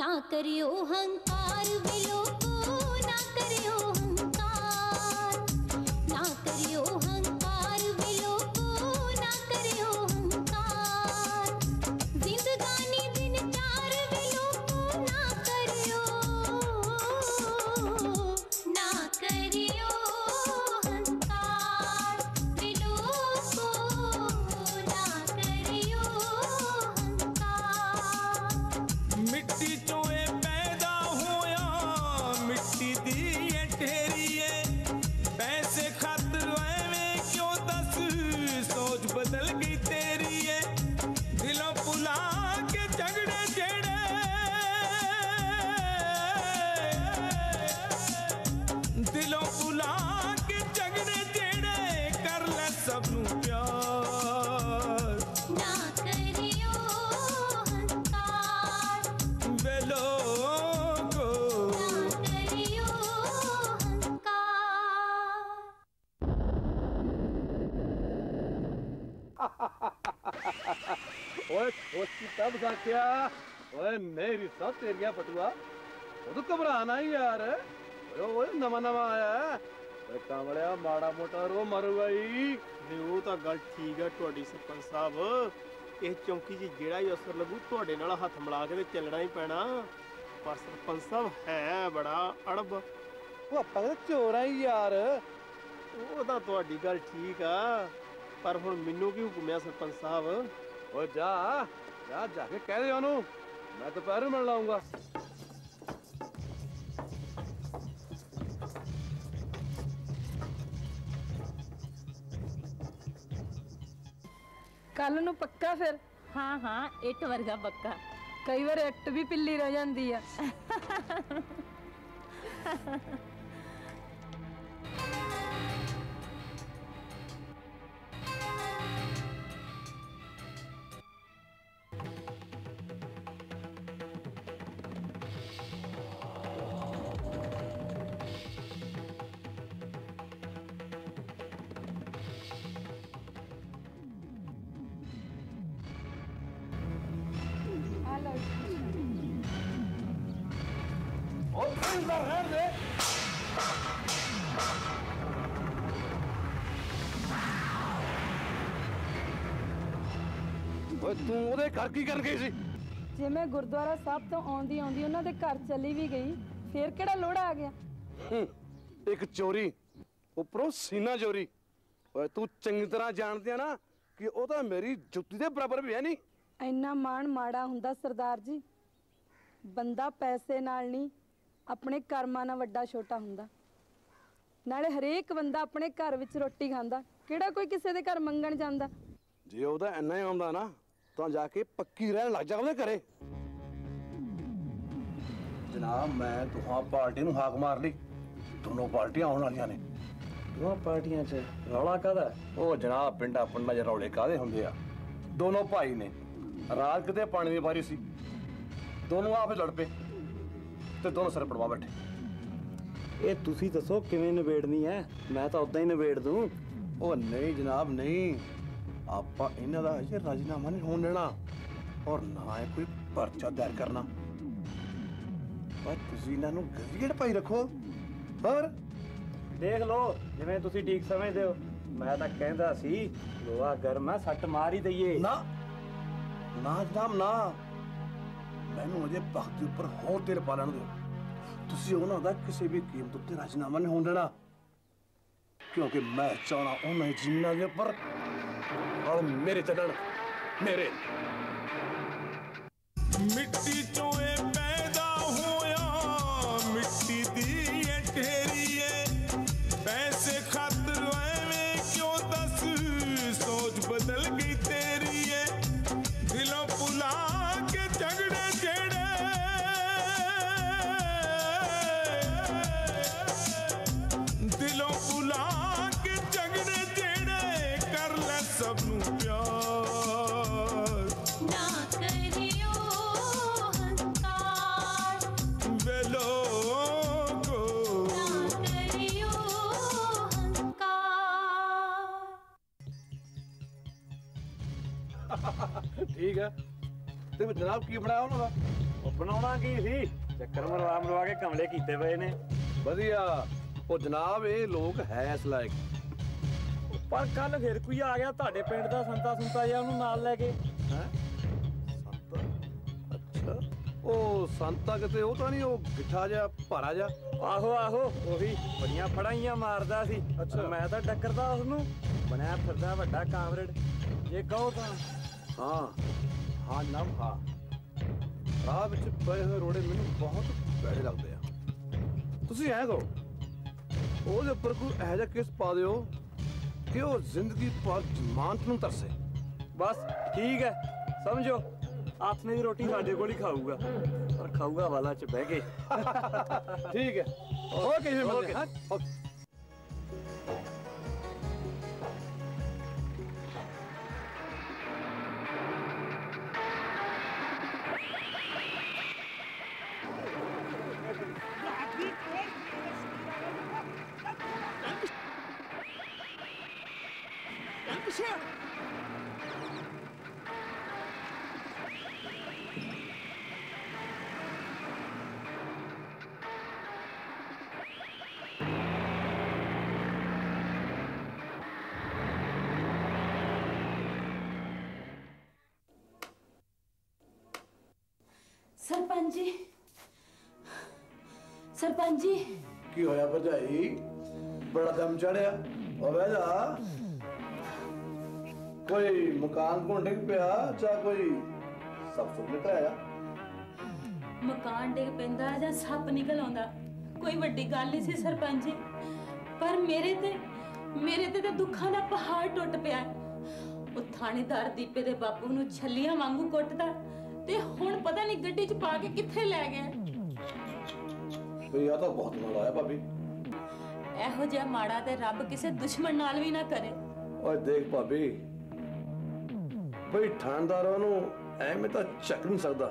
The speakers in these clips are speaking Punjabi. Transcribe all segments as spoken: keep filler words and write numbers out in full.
ना करियो हंकार वे लोगो, ना करियो हंकार, ना करियो हंकार वे लोगो, ना करियो हंकार। जिंदगानी दिन चार वे लोगो, ना करियो, ना करियो हंकार वे लोगो, ना करियो हंकार। मिट्टी चों ए पैदा होया, मिट्टी दी ए ढेरीए, पैसे खातर एवें क्यों दस, सोच बदल गई तेरी है। दिलों पुला के झगड़े जेड़े, दिलों पुला के झगड़े जेड़े, कर ले सबनू प्यार। ना करियो हंकार वे लोगो, ना करियो हंकार। ओए खोसी तब सा क्या? ओए मेरी सब तेरिया पटुआ, वो तो घबराना ही यार। ओए ओए नवा नवा आया है। ओए कामड़िया माड़ा मोटा रो मरूगा ही। नहीं वो तो गल ठीक है तुहाडी सरपंच साहब, इस चौंकी जी जेड़ा ही असर लगू तुहाडे नाल हथ मिला के ते चलना ही पैना। पर सरपंच साहब है बड़ा अड़ब। वो ਆਪਾਂ ਤਾਂ ਚੋਰ ਆ ਯਾਰ। ਉਹ ਤਾਂ ਤੁਹਾਡੀ ਗੱਲ ਠੀਕ ਆ, ਪਰ ਹੁਣ ਮੈਨੂੰ ਕੀ ਹੁਕਮ ਆ ਸਰਪੰਚ ਸਾਹਿਬ? ओए जा जा जाके कह दे ਉਹਨੂੰ, मैं दोपहर मिल लाऊंगा। ਕੱਲ ਨੂੰ ਪੱਕਾ ਫਿਰ? हाँ हाँ इट वर्गा पक्का। ਕਈ ਵਾਰ ਇੱਟ ਵੀ ਪਿੱਲੀ ਰਹਿ ਜਾਂਦੀ ਆ। रहने दे। ओए तू ਉਹਦੇ ਘਰ ਕੀ ਕਰਨ ਗਈ ਸੀ? ਜੇ ਮੈਂ ਗੁਰਦੁਆਰਾ ਸਾਹਿਬ ਤੋਂ ਆਉਂਦੀ ਆਉਂਦੀ ਉਹਨਾਂ ਦੇ ਘਰ ਚਲੀ ਵੀ ਗਈ, ਫੇਰ ਕਿਹੜਾ ਲੋੜਾ ਆ ਗਿਆ? ਇੱਕ ਚੋਰੀ, ਉੱਪਰੋਂ ਸੀਨਾ ਚੋਰੀ। ਓਏ ਤੂੰ ਚੰਗੀ ਤਰ੍ਹਾਂ ਜਾਣਦੀ ਆ ਨਾ ਕਿ ਉਹ ਤਾਂ ਮੇਰੀ ਜੁੱਤੀ ਦੇ ਬਰਾਬਰ ਵੀ ਹੈ ਨਹੀਂ। ਇੰਨਾ ਮਾਣ ਮਾੜਾ ਹੁੰਦਾ ਸਰਦਾਰ ਜੀ। ਬੰਦਾ ਪੈਸੇ ਨਾਲ ਨਹੀਂ, ਆਪਣੇ ਕਰਮਾਂ ਨਾਲ ਵੱਡਾ ਛੋਟਾ ਹੁੰਦਾ। ਨਾਲੇ ਹਰੇਕ ਬੰਦਾ ਆਪਣੇ ਘਰ ਵਿੱਚ ਰੋਟੀ ਖਾਂਦਾ, ਕਿਹੜਾ ਕੋਈ ਕਿਸੇ ਦੇ ਘਰ ਮੰਗਣ ਜਾਂਦਾ। ਜੇ ਉਹਦਾ ਇੰਨਾ ਹੀ ਆਉਂਦਾ ਨਾ ਤਾਂ ਜਾ ਕੇ ਪੱਕੀ ਰਹਿਣ ਲੱਗ ਜਾ ਉਹਦੇ ਘਰੇ। ਜਨਾਬ ਮੈਂ ਦੋਹਾਂ ਪਾਰਟੀਆਂ ਨੂੰ ਹਾਕ ਮਾਰ ਲਈ, ਦੋਨੋਂ ਪਾਰਟੀਆਂ ਆਉਣ ਵਾਲੀਆਂ ਨੇ। ਦੋਹਾਂ ਪਾਰਟੀਆਂ 'ਚ ਰੌਲਾ ਕਾਹਦਾ? ਉਹ ਜਨਾਬ ਪਿੰਡਾਂ ਪਿੰਡਾਂ 'ਚ ਰੌਲੇ ਕਾਹਦੇ ਹੁੰਦੇ ਆ? ਦੋਨੋਂ ਭਾਈ ਨੇ, ਰਾਤ ਕਿਤੇ ਪਾਣੀ ਦੀ ਵਾਰੀ ਸੀ, ਦੋਨੋਂ ਆਪੇ ਲੜ ਪਏ ਤੇ ਦੋਨੋਂ ਸਿਰ ਪੜਵਾ ਬੈਠੇ। ਇਹ ਤੁਸੀਂ ਦੱਸੋ ਕਿਵੇਂ ਨਿਬੇੜਨੀ ਹੈ? ਮੈਂ ਤਾਂ ਉਦਾਂ ਹੀ ਨਿਬੇੜ ਦੂੰ। ਉਹ ਨਹੀਂ ਜਨਾਬ ਨਹੀਂ, ਆਪਾਂ ਇਹਨਾਂ ਦਾ ਅਜੇ ਰਾਜੀਨਾਮਾ ਨਹੀਂ ਹੋਣ ਦੇਣਾ ਔਰ ਨਾ ਇਹ ਕੋਈ ਪਰਚਾ ਦਾਇਰ ਕਰਨਾ। ਪਰ ਤੁਸੀਂ ਇਹਨਾਂ ਨੂੰ ਗਰੀੜ ਪਾਈ ਰੱਖੋ। ਹੋਰ ਦੇਖ ਲਓ ਜਿਵੇਂ ਤੁਸੀਂ ਠੀਕ ਸਮਝਦੇ ਹੋ। ਮੈਂ ਤਾਂ ਕਹਿੰਦਾ ਸੀ ਲੋਹਾ ਗਰਮ ਹੈ, ਸੱਟ ਮਾਰ ਹੀ ਦਈਏ। ਨਾ ਨਾ ਜਨਾਬ ਨਾ, ਮੈਨੂੰ ਅਜੇ ਵਕਤ ਦੇ ਉੱਪਰ ਹੋਰ ਤੇਲ ਪਾ ਲੈਣ ਦਿਓ। ਤੁਸੀਂ ਉਹਨਾਂ ਦਾ ਕਿਸੇ ਵੀ ਕੀਮਤ ਉੱਤੇ ਰਾਜੀਨਾਮਾ ਨਹੀਂ ਹੋਣ ਦੇਣਾ, ਕਿਉਂਕਿ ਮੈਂ ਚਾਹਣਾ ਉਹਨਾਂ ਜ਼ਮੀਨਾਂ ਦੇ ਉੱਪਰ और मेरे चढ़न मेरे। मिट्टी चों ए पैदा होया, मिट्टी दी ए ढेरीए, पैसे खातर एवें क्यों दस, सोच बदल गई तेरी है। दिलों पुला के झगड़े जेड़े, दिलों पुला के झगड़े जेड़े, कर ले सबनू प्यार। ना करियो हंकार वे लोगो, ना करियो हंकार। ठीक है ਤੇ ਜਨਾਬ ਕੀ ਬਣਾਇਆ ਉਹਨਾਂ ਦਾ? ਉਹ ਬਣਾਉਣਾ ਕੀ ਸੀ, ਚੱਕਰ ਮਰਵਾ ਮਰਵਾ ਕੇ ਕਮਲੇ ਕੀਤੇ ਪਏ ਨੇ। ਵਧੀਆ। ਉਹ ਜਨਾਬ ਇਹ ਲੋਕ ਹੈ ਇਸ ਲਾਇਕ। ਪਰ ਕੱਲ ਫਿਰ ਕੋਈ ਆ ਗਿਆ ਤੁਹਾਡੇ ਪਿੰਡ ਦਾ ਸੰਤਾ ਸੁੰਤਾ ਜਿਹਾ, ਉਹਨੂੰ ਨਾਲ ਲੈ ਕੇ। ਹੈ ਸੰਤਾ? ਅੱਛਾ ਉਹ ਸੰਤਾ ਕਿਤੇ ਉਹ ਤਾਂ ਨਹੀਂ ਉਹ ਗਿੱਠਾ ਜਿਹਾ ਭਾਰਾ ਜਿਹਾ? ਆਹੋ ਆਹੋ ਉਹੀ, ਬੜੀਆਂ ਫੜਾਈਆਂ ਮਾਰਦਾ ਸੀ। ਅੱਛਾ। ਮੈਂ ਤਾਂ ਟੱਕਰਦਾ ਉਹਨੂੰ, ਬਣਿਆ ਫਿਰਦਾ ਵੱਡਾ ਕਾਮਰੇਡ ਜੇ ਕਹੋ ਤਾਂ। ਹਾਂ ਹਾਂ ਨਵ ਹਾਂ, ਰਾਹ ਵਿੱਚ ਪਏ ਹੋਏ ਰੋੜੇ ਮੈਨੂੰ ਬਹੁਤ ਭੈੜੇ ਲੱਗਦੇ ਆ। ਤੁਸੀਂ ਐਂ ਕਰੋ, ਉਹਦੇ ਉੱਪਰ ਕੋਈ ਇਹੋ ਜਿਹਾ ਕੇਸ ਪਾ ਦਿਓ ਕਿ ਉਹ ਜ਼ਿੰਦਗੀ ਭਰ ਜ਼ਮਾਨਤ ਨੂੰ ਤਰਸੇ। ਬਸ ਠੀਕ ਹੈ, ਸਮਝੋ ਆਥਨੇ ਦੀ ਰੋਟੀ ਸਾਡੇ ਕੋਲ ਹੀ ਖਾਊਗਾ, ਪਰ ਖਾਊਗਾ ਵਾਲਾ ਚ ਬਹਿ ਕੇ। ਠੀਕ ਹੈ, ਓਕੇ ਜੀ, ਮਿਲਦੇ ਹਾਂ। ਓਕੇ। सरपंच जी, सरपंच जी। ਕੀ ਹੋਇਆ ਭਰਜਾਈ? ਬੜਾ ਦਮ ਚੜਿਆ। ਉਹ ਬਹਿ ਜਾ। ਕੋਈ ਮਕਾਨ ਕੋਲ ਡਿੱਗ ਪਿਆ ਜਾਂ ਕੋਈ ਸਭ ਸੁੱਟ ਲਿਟਾਇਆ? ਮਕਾਨ ਡਿੱਗ ਪੈਂਦਾ ਜਾਂ ਸੱਪ ਨਿਕਲ ਆਉਂਦਾ ਕੋਈ ਵੱਡੀ ਗੱਲ ਨਹੀਂ ਸੀ ਸਰਪੰਚ ਜੀ, ਪਰ ਮੇਰੇ ਤੇ ਮੇਰੇ ਤੇ ਤਾਂ ਦੁੱਖਾਂ ਦਾ ਪਹਾੜ ਟੁੱਟ ਪਿਆ। ਉਹ ਥਾਣੇਦਾਰ ਦੀਪੇ ਦੇ ਬਾਪੂ ਨੂੰ ਛੱਲੀਆਂ ਵਾਂਗੂ ਕੁੱਟਦਾ ਤੇ ਹੁਣ ਪਤਾ ਨਹੀਂ ਗੱਡੀ 'ਚ ਪਾ ਕੇ ਕਿੱਥੇ ਲੈ ਗਿਆ। ਇਹ ਆ ਤਾਂ ਬਹੁਤ ਮਾੜਾ ਹੋਇਆ ਭਾਬੀ। ਇਹੋ ਜਿਹਾ ਮਾੜਾ ਤੇ ਰੱਬ ਕਿਸੇ ਦੁਸ਼ਮਣ ਨਾਲ ਵੀ ਨਾ ਕਰੇ। ਓਏ ਦੇਖ ਭਾਬੀ, ਬਈ ਥਾਣੇਦਾਰਾਂ ਨੂੰ ਐਵੇਂ ਤਾਂ ਚੱਕ ਨਹੀਂ ਸਕਦਾ।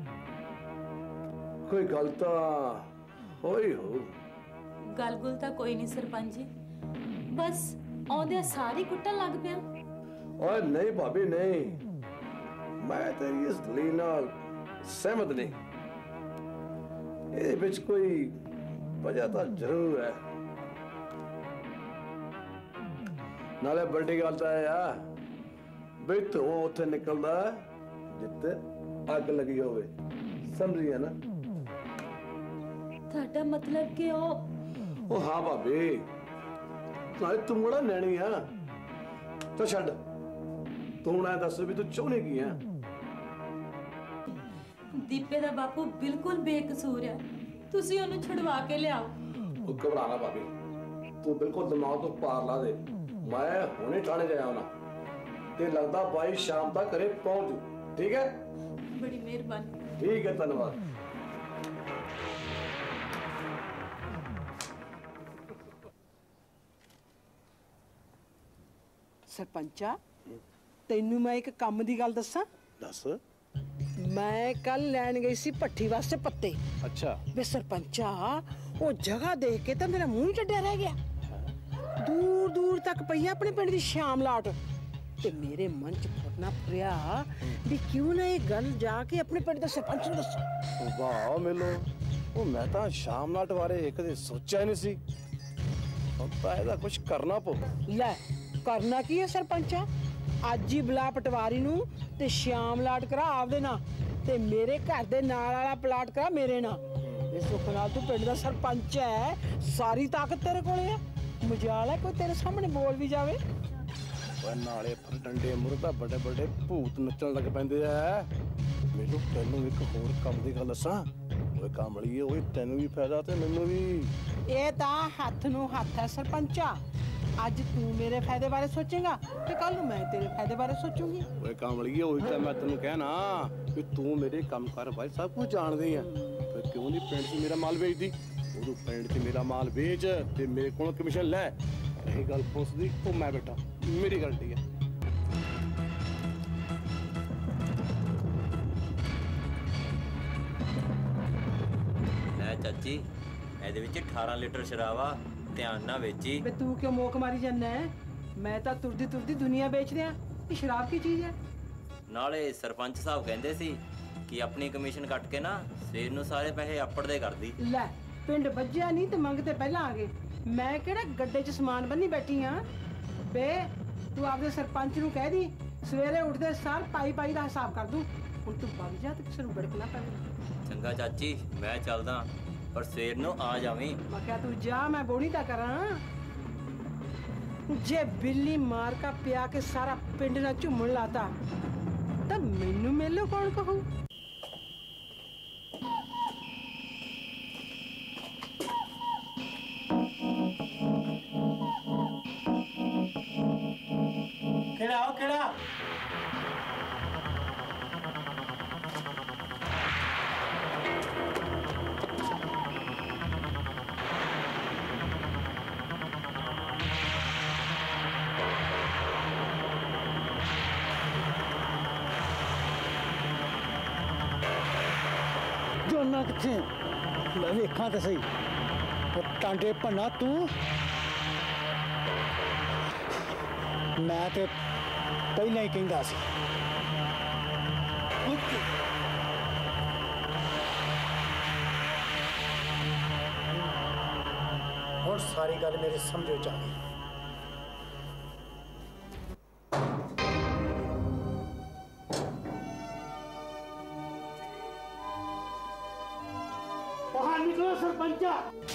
ਕੋਈ ਗੱਲ ਤਾਂ ਹੋਈ ਹੋ। ਗੱਲ ਗੁਲ ਤਾਂ ਕੋਈ ਨਹੀਂ ਸਰਪੰਚ ਜੀ, ਬਸ ਆਉਂਦੇ ਸਾਰੀ ਕੁੱਟਣ ਲੱਗ ਪਿਆ। ਓਏ ਨਹੀਂ ਭਾਬੀ ਨਹੀਂ, ਮੈਂ ਤੇਰੀ ਇਸ ਦਲੀਲ ਨਾਲ ਸਹਿਮਤ ਨਹੀਂ। ਇਹਦੇ ਵਿੱਚ ਕੋਈ ਵਜ੍ਹਾ ਤਾਂ ਜ਼ਰੂਰ ਹੈ। ਨਾਲੇ ਵੱਡੀ ਗੱਲ ਤਾਂ ਇਹ ਆ ਬਈ ਤੂੰ ਉੱਥੇ ਨਿਕਲਦਾ ਜਿੱਥੇ ਅੱਗ ਲੱਗੀ ਹੋਵੇ, ਸਮਝੀਏ ਨਾ? ਤੁਹਾਡਾ ਮਤਲਬ ਕਿ ਉਹ ਉਹ ਹਾਂ ਭਾਬੀ, ਨਾਲੇ ਤੂੰ ਬੜਾ ਨੈਣੀ ਆ। ਤਾਂ ਛੱਡ, ਤੂੰ ਹੁਣ ਐਂ ਦੱਸ ਵੀ ਤੂੰ ਚਾਹੁੰਦੀ ਕੀ ਆ? ਦੀਪੇ ਦਾ ਬਾਪੂ ਬਿਲਕੁਲ ਬੇਕਸੂਰ ਹੈ, ਤੁਸੀਂ ਉਹਨੂੰ ਛੁਡਵਾ ਕੇ ਲਿਆਓ। ਉਹ ਘਬਰਾ ਨਾ ਭਾਬੀ, ਤੂੰ ਬਿਲਕੁਲ ਦਿਮਾਗ ਤੋਂ ਪਾਰ ਲਾ ਦੇ। ਮੈਂ ਹੁਣੇ ਥਾਣੇ ਜਾਇਆ ਹੋਣਾ ਤੇ ਲੱਗਦਾ ਬਾਈ ਸ਼ਾਮ ਤੱਕ ਘਰੇ ਪਹੁੰਚ ਜੂ। ਠੀਕ ਹੈ? ਬੜੀ ਮਿਹਰਬਾਨੀ। ਠੀਕ ਹੈ, ਧੰਨਵਾਦ। ਸਰਪੰਚਾ, ਤੈਨੂੰ ਮੈਂ ਇੱਕ ਕੰਮ ਦੀ ਗੱਲ ਦੱਸਾਂ। ਦੱਸ। ਮੈਂ ਕੱਲ ਲੈਣ ਗਈ ਸੀ ਭੱਠੀ ਵਾਸਤੇ ਪੱਤੇ। ਅੱਛਾ। ਵੇ ਸਰਪੰਚਾ, ਉਹ ਜਗ੍ਹਾ ਦੇਖ ਕੇ ਤਾਂ ਮੇਰਾ ਮੂੰਹ ਹੀ ਟੱਡਿਆ ਰਹਿ ਗਿਆ। ਦੂਰ ਦੂਰ ਤੱਕ ਪਈ ਆ ਆਪਣੇ ਪਿੰਡ ਦੀ ਸ਼ਾਮ ਲਾਟ, ਤੇ ਮੇਰੇ ਮਨ ਚ ਫੁਰਨਾ ਫਰਿਆ ਵੀ ਕਿਉਂ ਨਾ ਇਹ ਗੱਲ ਜਾ ਕੇ ਆਪਣੇ ਪਿੰਡ ਦੇ ਸਰਪੰਚ ਨੂੰ ਦੱਸਾਂ। ਵਾਹ ਮੇਲੋ, ਉਹ ਮੈਂ ਤਾਂ ਸ਼ਾਮ ਲਾਟ ਬਾਰੇ ਕਦੇ ਸੋਚਿਆ ਹੀ ਨਹੀਂ ਸੀ। ਹੁਣ ਤਾਂ ਇਹਦਾ ਕੁਝ ਕਰਨਾ ਪਊ। ਲੈ ਕਰਨਾ ਕੀ ਹੈ ਸਰਪੰਚਾ? ਅੱਜ ਹੀ ਬੁਲਾ ਪਟਵਾਰੀ ਨੂੰ ਤੇ ਸ਼ਾਮ ਲਾਟ ਕਰਾ ਆਪਦੇ ਨਾਂ, ਤੇ ਮੇਰੇ ਘਰ ਦੇ ਨਾਲ ਵਾਲਾ ਪਲਾਟ ਕਰਾ ਮੇਰੇ ਨਾਂ। ਇਹ ਸੁੱਖ ਨਾਲ ਤੂੰ ਪਿੰਡ ਦਾ ਸਰਪੰਚ ਹੈ, ਸਾਰੀ ਤਾਕਤ ਤੇਰੇ ਕੋਲੇ ਆ। ਮਜਾਲ ਹੈ ਕੋਈ ਤੇਰੇ ਸਾਹਮਣੇ ਬੋਲ ਵੀ ਜਾਵੇ। ਓਏ ਨਾਲੇ ਫਿਰ ਡੰਡੇ ਮੂਹਰੇ ਤਾਂ ਵੱਡੇ ਵੱਡੇ ਭੂਤ ਨੱਚਣ ਲੱਗ ਪੈਂਦੇ ਆ। ਮੈਨੂੰ ਤੈਨੂੰ ਇੱਕ ਹੋਰ ਕੰਮ ਦੀ ਗੱਲ ਦੱਸਾਂ। ਓਏ ਕਾਮਲੀਏ, ਓਏ ਤੈਨੂੰ ਵੀ ਫਾਇਦਾ ਤੇ ਮੈਨੂੰ ਵੀ। ਇਹ ਤਾਂ ਹੱਥ ਨੂੰ ਹੱਥ ਹੈ ਸਰਪੰਚਾ। ਅੱਜ ਤੂੰ ਮੇਰੇ ਫਾਇਦੇ ਬਾਰੇ ਸੋਚੇਗਾ ਤੇ ਕੱਲ ਨੂੰ ਮੈਂ ਤੇਰੇ ਫਾਇਦੇ ਬਾਰੇ ਸੋਚੂਗੀ। ਓਏ ਕਾਮਲੀਏ, ਉਹੀ ਤਾਂ ਮੈਂ ਤੈਨੂੰ ਕਹਿਣਾ ਵੀ ਤੂੰ ਮੇਰੇ ਕੰਮ ਕਾਰ ਬਾਰੇ ਸਭ ਕੁਝ ਜਾਣਦੀ ਆ। ਫਿਰ ਕਿਉਂ ਨਹੀਂ ਪਿੰਡ 'ਚ ਮੇਰਾ ਮਾਲ ਵੇਚਦੀ? ਉਦੋਂ ਪਿੰਡ 'ਚ ਮੇਰਾ ਮਾਲ ਵੇਚ ਤੇ ਮੇਰੇ ਕੋਲੋਂ ਕਮਿਸ਼ਨ ਲੈ। ਇਹ ਗੱਲ ਪੁੱਛਦੀ ਉਹ ਮੈਂ ਬੈਠਾ, ਮੇਰੀ ਗਲਤੀ ਹੈ। ਲੈ ਚਾਚੀ, ਇਹਦੇ ਵਿੱਚ ਅਠਾਰਾਂ ਲੀਟਰ ਸ਼ਰਾਬ ਆ, ਧਿਆਨ ਨਾਲ ਵੇਚੀ। ਵੇ ਤੂੰ ਕਿਉਂ ਮੋਕ ਮਾਰੀ ਜਾਂਦਾ ਹੈ? ਮੈਂ ਤਾਂ ਤੁਰਦੀ ਤੁਰਦੀ ਦੁਨੀਆ ਵੇਚ ਦਿਆਂ। ਇਹ ਸ਼ਰਾਬ ਕੀ ਚੀਜ਼ ਹੈ? ਨਾਲੇ ਸਰਪੰਚ ਸਾਹਿਬ ਕਹਿੰਦੇ ਸੀ ਕਿ ਆਪਣੀ ਕਮਿਸ਼ਨ ਕੱਟ ਕੇ ਨਾ ਸਵੇਰ ਨੂੰ ਸਾਰੇ ਪੈਸੇ ਆਪੜਦੇ ਕਰਦੀ। ਲੈ ਪਿੰਡ ਵੱਜਿਆ ਨਹੀਂ ਤੇ ਮੰਗ ਤੇ ਪਹਿਲਾਂ ਆ ਗਏ। ਮੈਂ ਕਿਹੜਾ ਗੱਡੇ 'ਚ ਸਮਾਨ ਬੰਨੀ ਬੈਠੀ ਆ ਬੇ। ਤੂੰ ਆਪਦੇ ਸਰਪੰਚ ਨੂੰ ਕਹਿ ਦੀ ਸਵੇਰੇ ਉੱਠਦੇ ਸਾਰ ਪਾਈ ਪਾਈ ਦਾ ਹਿਸਾਬ ਕਰ ਦੂੰ। ਹੁਣ ਤੂੰ ਵਗ ਜਾ ਤੇ ਕਿਸੇ ਨੂੰ ਬੜਕ ਨਾ ਪਵੇ। ਚੰਗਾ ਚਾਚੀ, ਮੈਂ ਚੱਲਦਾ, ਪਰ ਸਵੇਰ ਨੂੰ ਆ ਜਾਵੀਂ। ਮੈਂ ਕਿਹਾ ਤੂੰ ਜਾ, ਮੈਂ ਬੋਣੀ ਤਾਂ ਕਰਾਂ। ਜੇ ਬਿੱਲੀ ਮਾਰ ਕਾ ਪਿਆ ਕੇ ਸਾਰਾ ਪਿੰਡ ਨਾਲ ਝੂਮਣ ਲਾਤਾ ਤਾਂ ਮੈਨੂੰ ਮੇਲੋ ਕੌਣ ਕਹੂ। ਕਿਹੜਾ ਉਹ ਕਿਹੜਾ ਜੋਨਾ ਕਿੱਥੇ ਲੈ ਵੇਖਾਂ ਤੇ ਸਹੀ। ਉਹ ਟਾਂਡੇ ਭੰਨਾ ਤੂੰ। ਮੈਂ ਤੇ ਪਹਿਲਾਂ ਹੀ ਕਹਿੰਦਾ ਸੀ। ਹੁਣ ਸਾਰੀ ਗੱਲ ਮੇਰੇ ਸਮਝ ਵਿੱਚ ਆ ਗਈ। ਬਾਹਰ ਨਿਕਲੋ ਸਰਪੰਚਾ।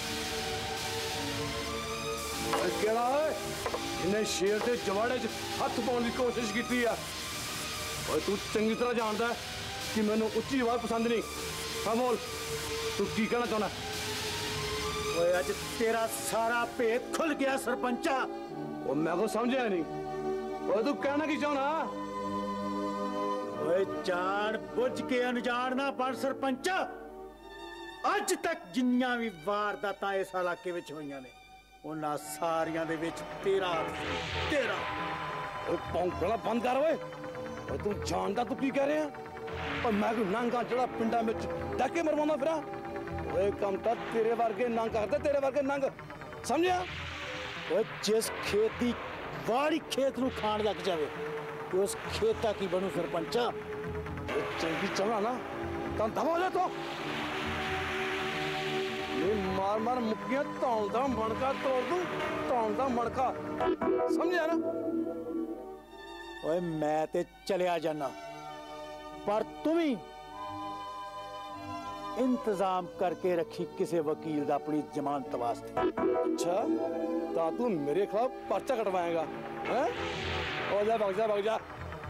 ਕਿਹੜਾ ਓਏ ਇਹਨੇ ਸ਼ੇਰ ਦੇ ਜਵਾੜੇ 'ਚ ਹੱਥ ਪਾਉਣ ਦੀ ਕੋਸ਼ਿਸ਼ ਕੀਤੀ ਆ। ਓਏ ਤੂੰ ਚੰਗੀ ਤਰ੍ਹਾਂ ਜਾਣਦਾ ਕਿ ਮੈਨੂੰ ਉੱਚੀ ਆਵਾਜ਼ ਪਸੰਦ ਨਹੀਂ। ਹਾਂ ਬੋਲ, ਤੂੰ ਕੀ ਕਹਿਣਾ ਚਾਹੁੰਦਾ? ਓਏ ਅੱਜ ਤੇਰਾ ਸਾਰਾ ਭੇਤ ਖੁੱਲ ਗਿਆ ਸਰਪੰਚਾ। ਉਹ ਮੈਂ ਕੋ ਸਮਝਿਆ ਨਹੀਂ। ਓਏ ਤੂੰ ਕਹਿਣਾ ਕੀ ਚਾਹੁੰਦਾ? ਓਏ ਜਾਣ ਬੁੱਝ ਕੇ ਅਣਜਾਣ ਨਾ ਬਣ ਸਰਪੰਚਾ। ਅੱਜ ਤੱਕ ਜਿੰਨੀਆਂ ਵੀ ਵਾਰਦਾਤਾਂ ਇਸ ਇਲਾਕੇ ਵਿੱਚ ਹੋਈਆਂ ਨੇ ਉਹਨਾਂ ਸਾਰੀਆਂ ਦੇ ਵਿੱਚ ਤੇਰਾ ਤੇਰਾ ਓਏ ਭੌਂਕਣਾ ਬੰਦ ਕਰ ਓਏ। ਓਏ ਤੂੰ ਜਾਣਦਾ ਤੂੰ ਕੀ ਕਹਿ ਰਿਹਾ? ਓ ਮੈਂ ਕੋਈ ਨੰਗਾ ਜਿਹੜਾ ਪਿੰਡਾਂ ਵਿੱਚ ਡਾਕੇ ਮਰਵਾਉਂਦਾ ਫਿਰਾਂ। ਓਏ ਕੰਮ ਤਾਂ ਤੇਰੇ ਵਰਗੇ ਨੰਗ ਕਰਦੇ, ਤੇਰੇ ਵਰਗੇ ਨੰਗ, ਸਮਝਿਆ? ਓਏ ਜਿਸ ਖੇਤ ਦੀ ਵਾੜੀ ਖੇਤ ਨੂੰ ਖਾਣ ਲੱਗ ਜਾਵੇ ਤੇ ਉਸ ਖੇਤ ਦਾ ਕੀ ਬਣੂ ਸਰਪੰਚਾ? ਚੰਗੀ ਚਾਹਣਾ ਨਾ ਤਾਂ ਦਬਾ ਜਾ ਤੋ। ਇਹ ਮਾਰ ਮਾਰ ਮੁੱਕੀਆਂ ਧੌਣ ਦਾ ਮਣਕਾ ਤੋੜ ਦੂੰ, ਧੌਣ ਦਾ ਮਣਕਾ, ਸਮਝਿਆ ਨਾ? ਓਏ ਮੈਂ ਤੇ ਚਲਿਆ ਜਾਣਾ, ਪਰ ਤੂੰ ਵੀ ਇੰਤਜ਼ਾਮ ਕਰਕੇ ਰੱਖੀ ਕਿਸੇ ਵਕੀਲ ਦਾ ਆਪਣੀ ਜ਼ਮਾਨਤ ਵਾਸਤੇ। ਅੱਛਾ, ਤਾਂ ਤੂੰ ਮੇਰੇ ਖਿਲਾਫ ਪਰਚਾ ਕਟਵਾਏਗਾ ਹੈ? ਹੋ ਜਾ, ਵਗ ਜਾ, ਵਗ ਜਾ।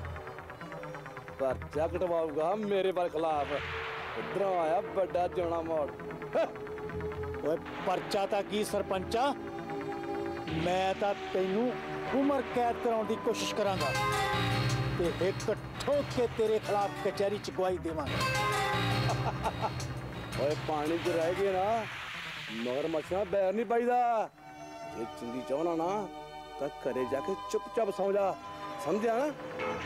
ਪਰਚਾ ਕਟਵਾਊਗਾ ਮੇਰੇ ਪਰ ਖਿਲਾਫ। ਇੱਧਰੋਂ ਆਇਆ ਵੱਡਾ ਜੋਣਾ ਮੋੜ। ਓਏ ਪਰਚਾ ਤਾਂ ਕੀ ਸਰਪੰਚਾ, ਮੈਂ ਤਾਂ ਤੈਨੂੰ ਉਮਰ ਕੈਦ ਕਰਾਉਣ ਦੀ ਕੋਸ਼ਿਸ਼ ਕਰਾਂਗਾ ਤੇ ਇੱਕ ਠੋਕ ਕੇ ਤੇਰੇ ਖਿਲਾਫ ਕਚਹਿਰੀ ਚ ਗਵਾਹੀ ਦੇਵਾਂਗਾ। ਓਏ ਪਾਣੀ 'ਚ ਰਹਿ ਗਏ ਨਾ ਮਗਰ ਮੱਛਾਂ ਬੈਰ ਨਹੀਂ ਪਾਈਦਾ। ਜੇ ਚੰਗੀ ਚਾਹਣਾ ਨਾ ਤਾਂ ਘਰੇ ਜਾ ਕੇ ਚੁੱਪਚਾਪ ਸੌਂ ਜਾ, ਸਮਝਿਆ ਨਾ?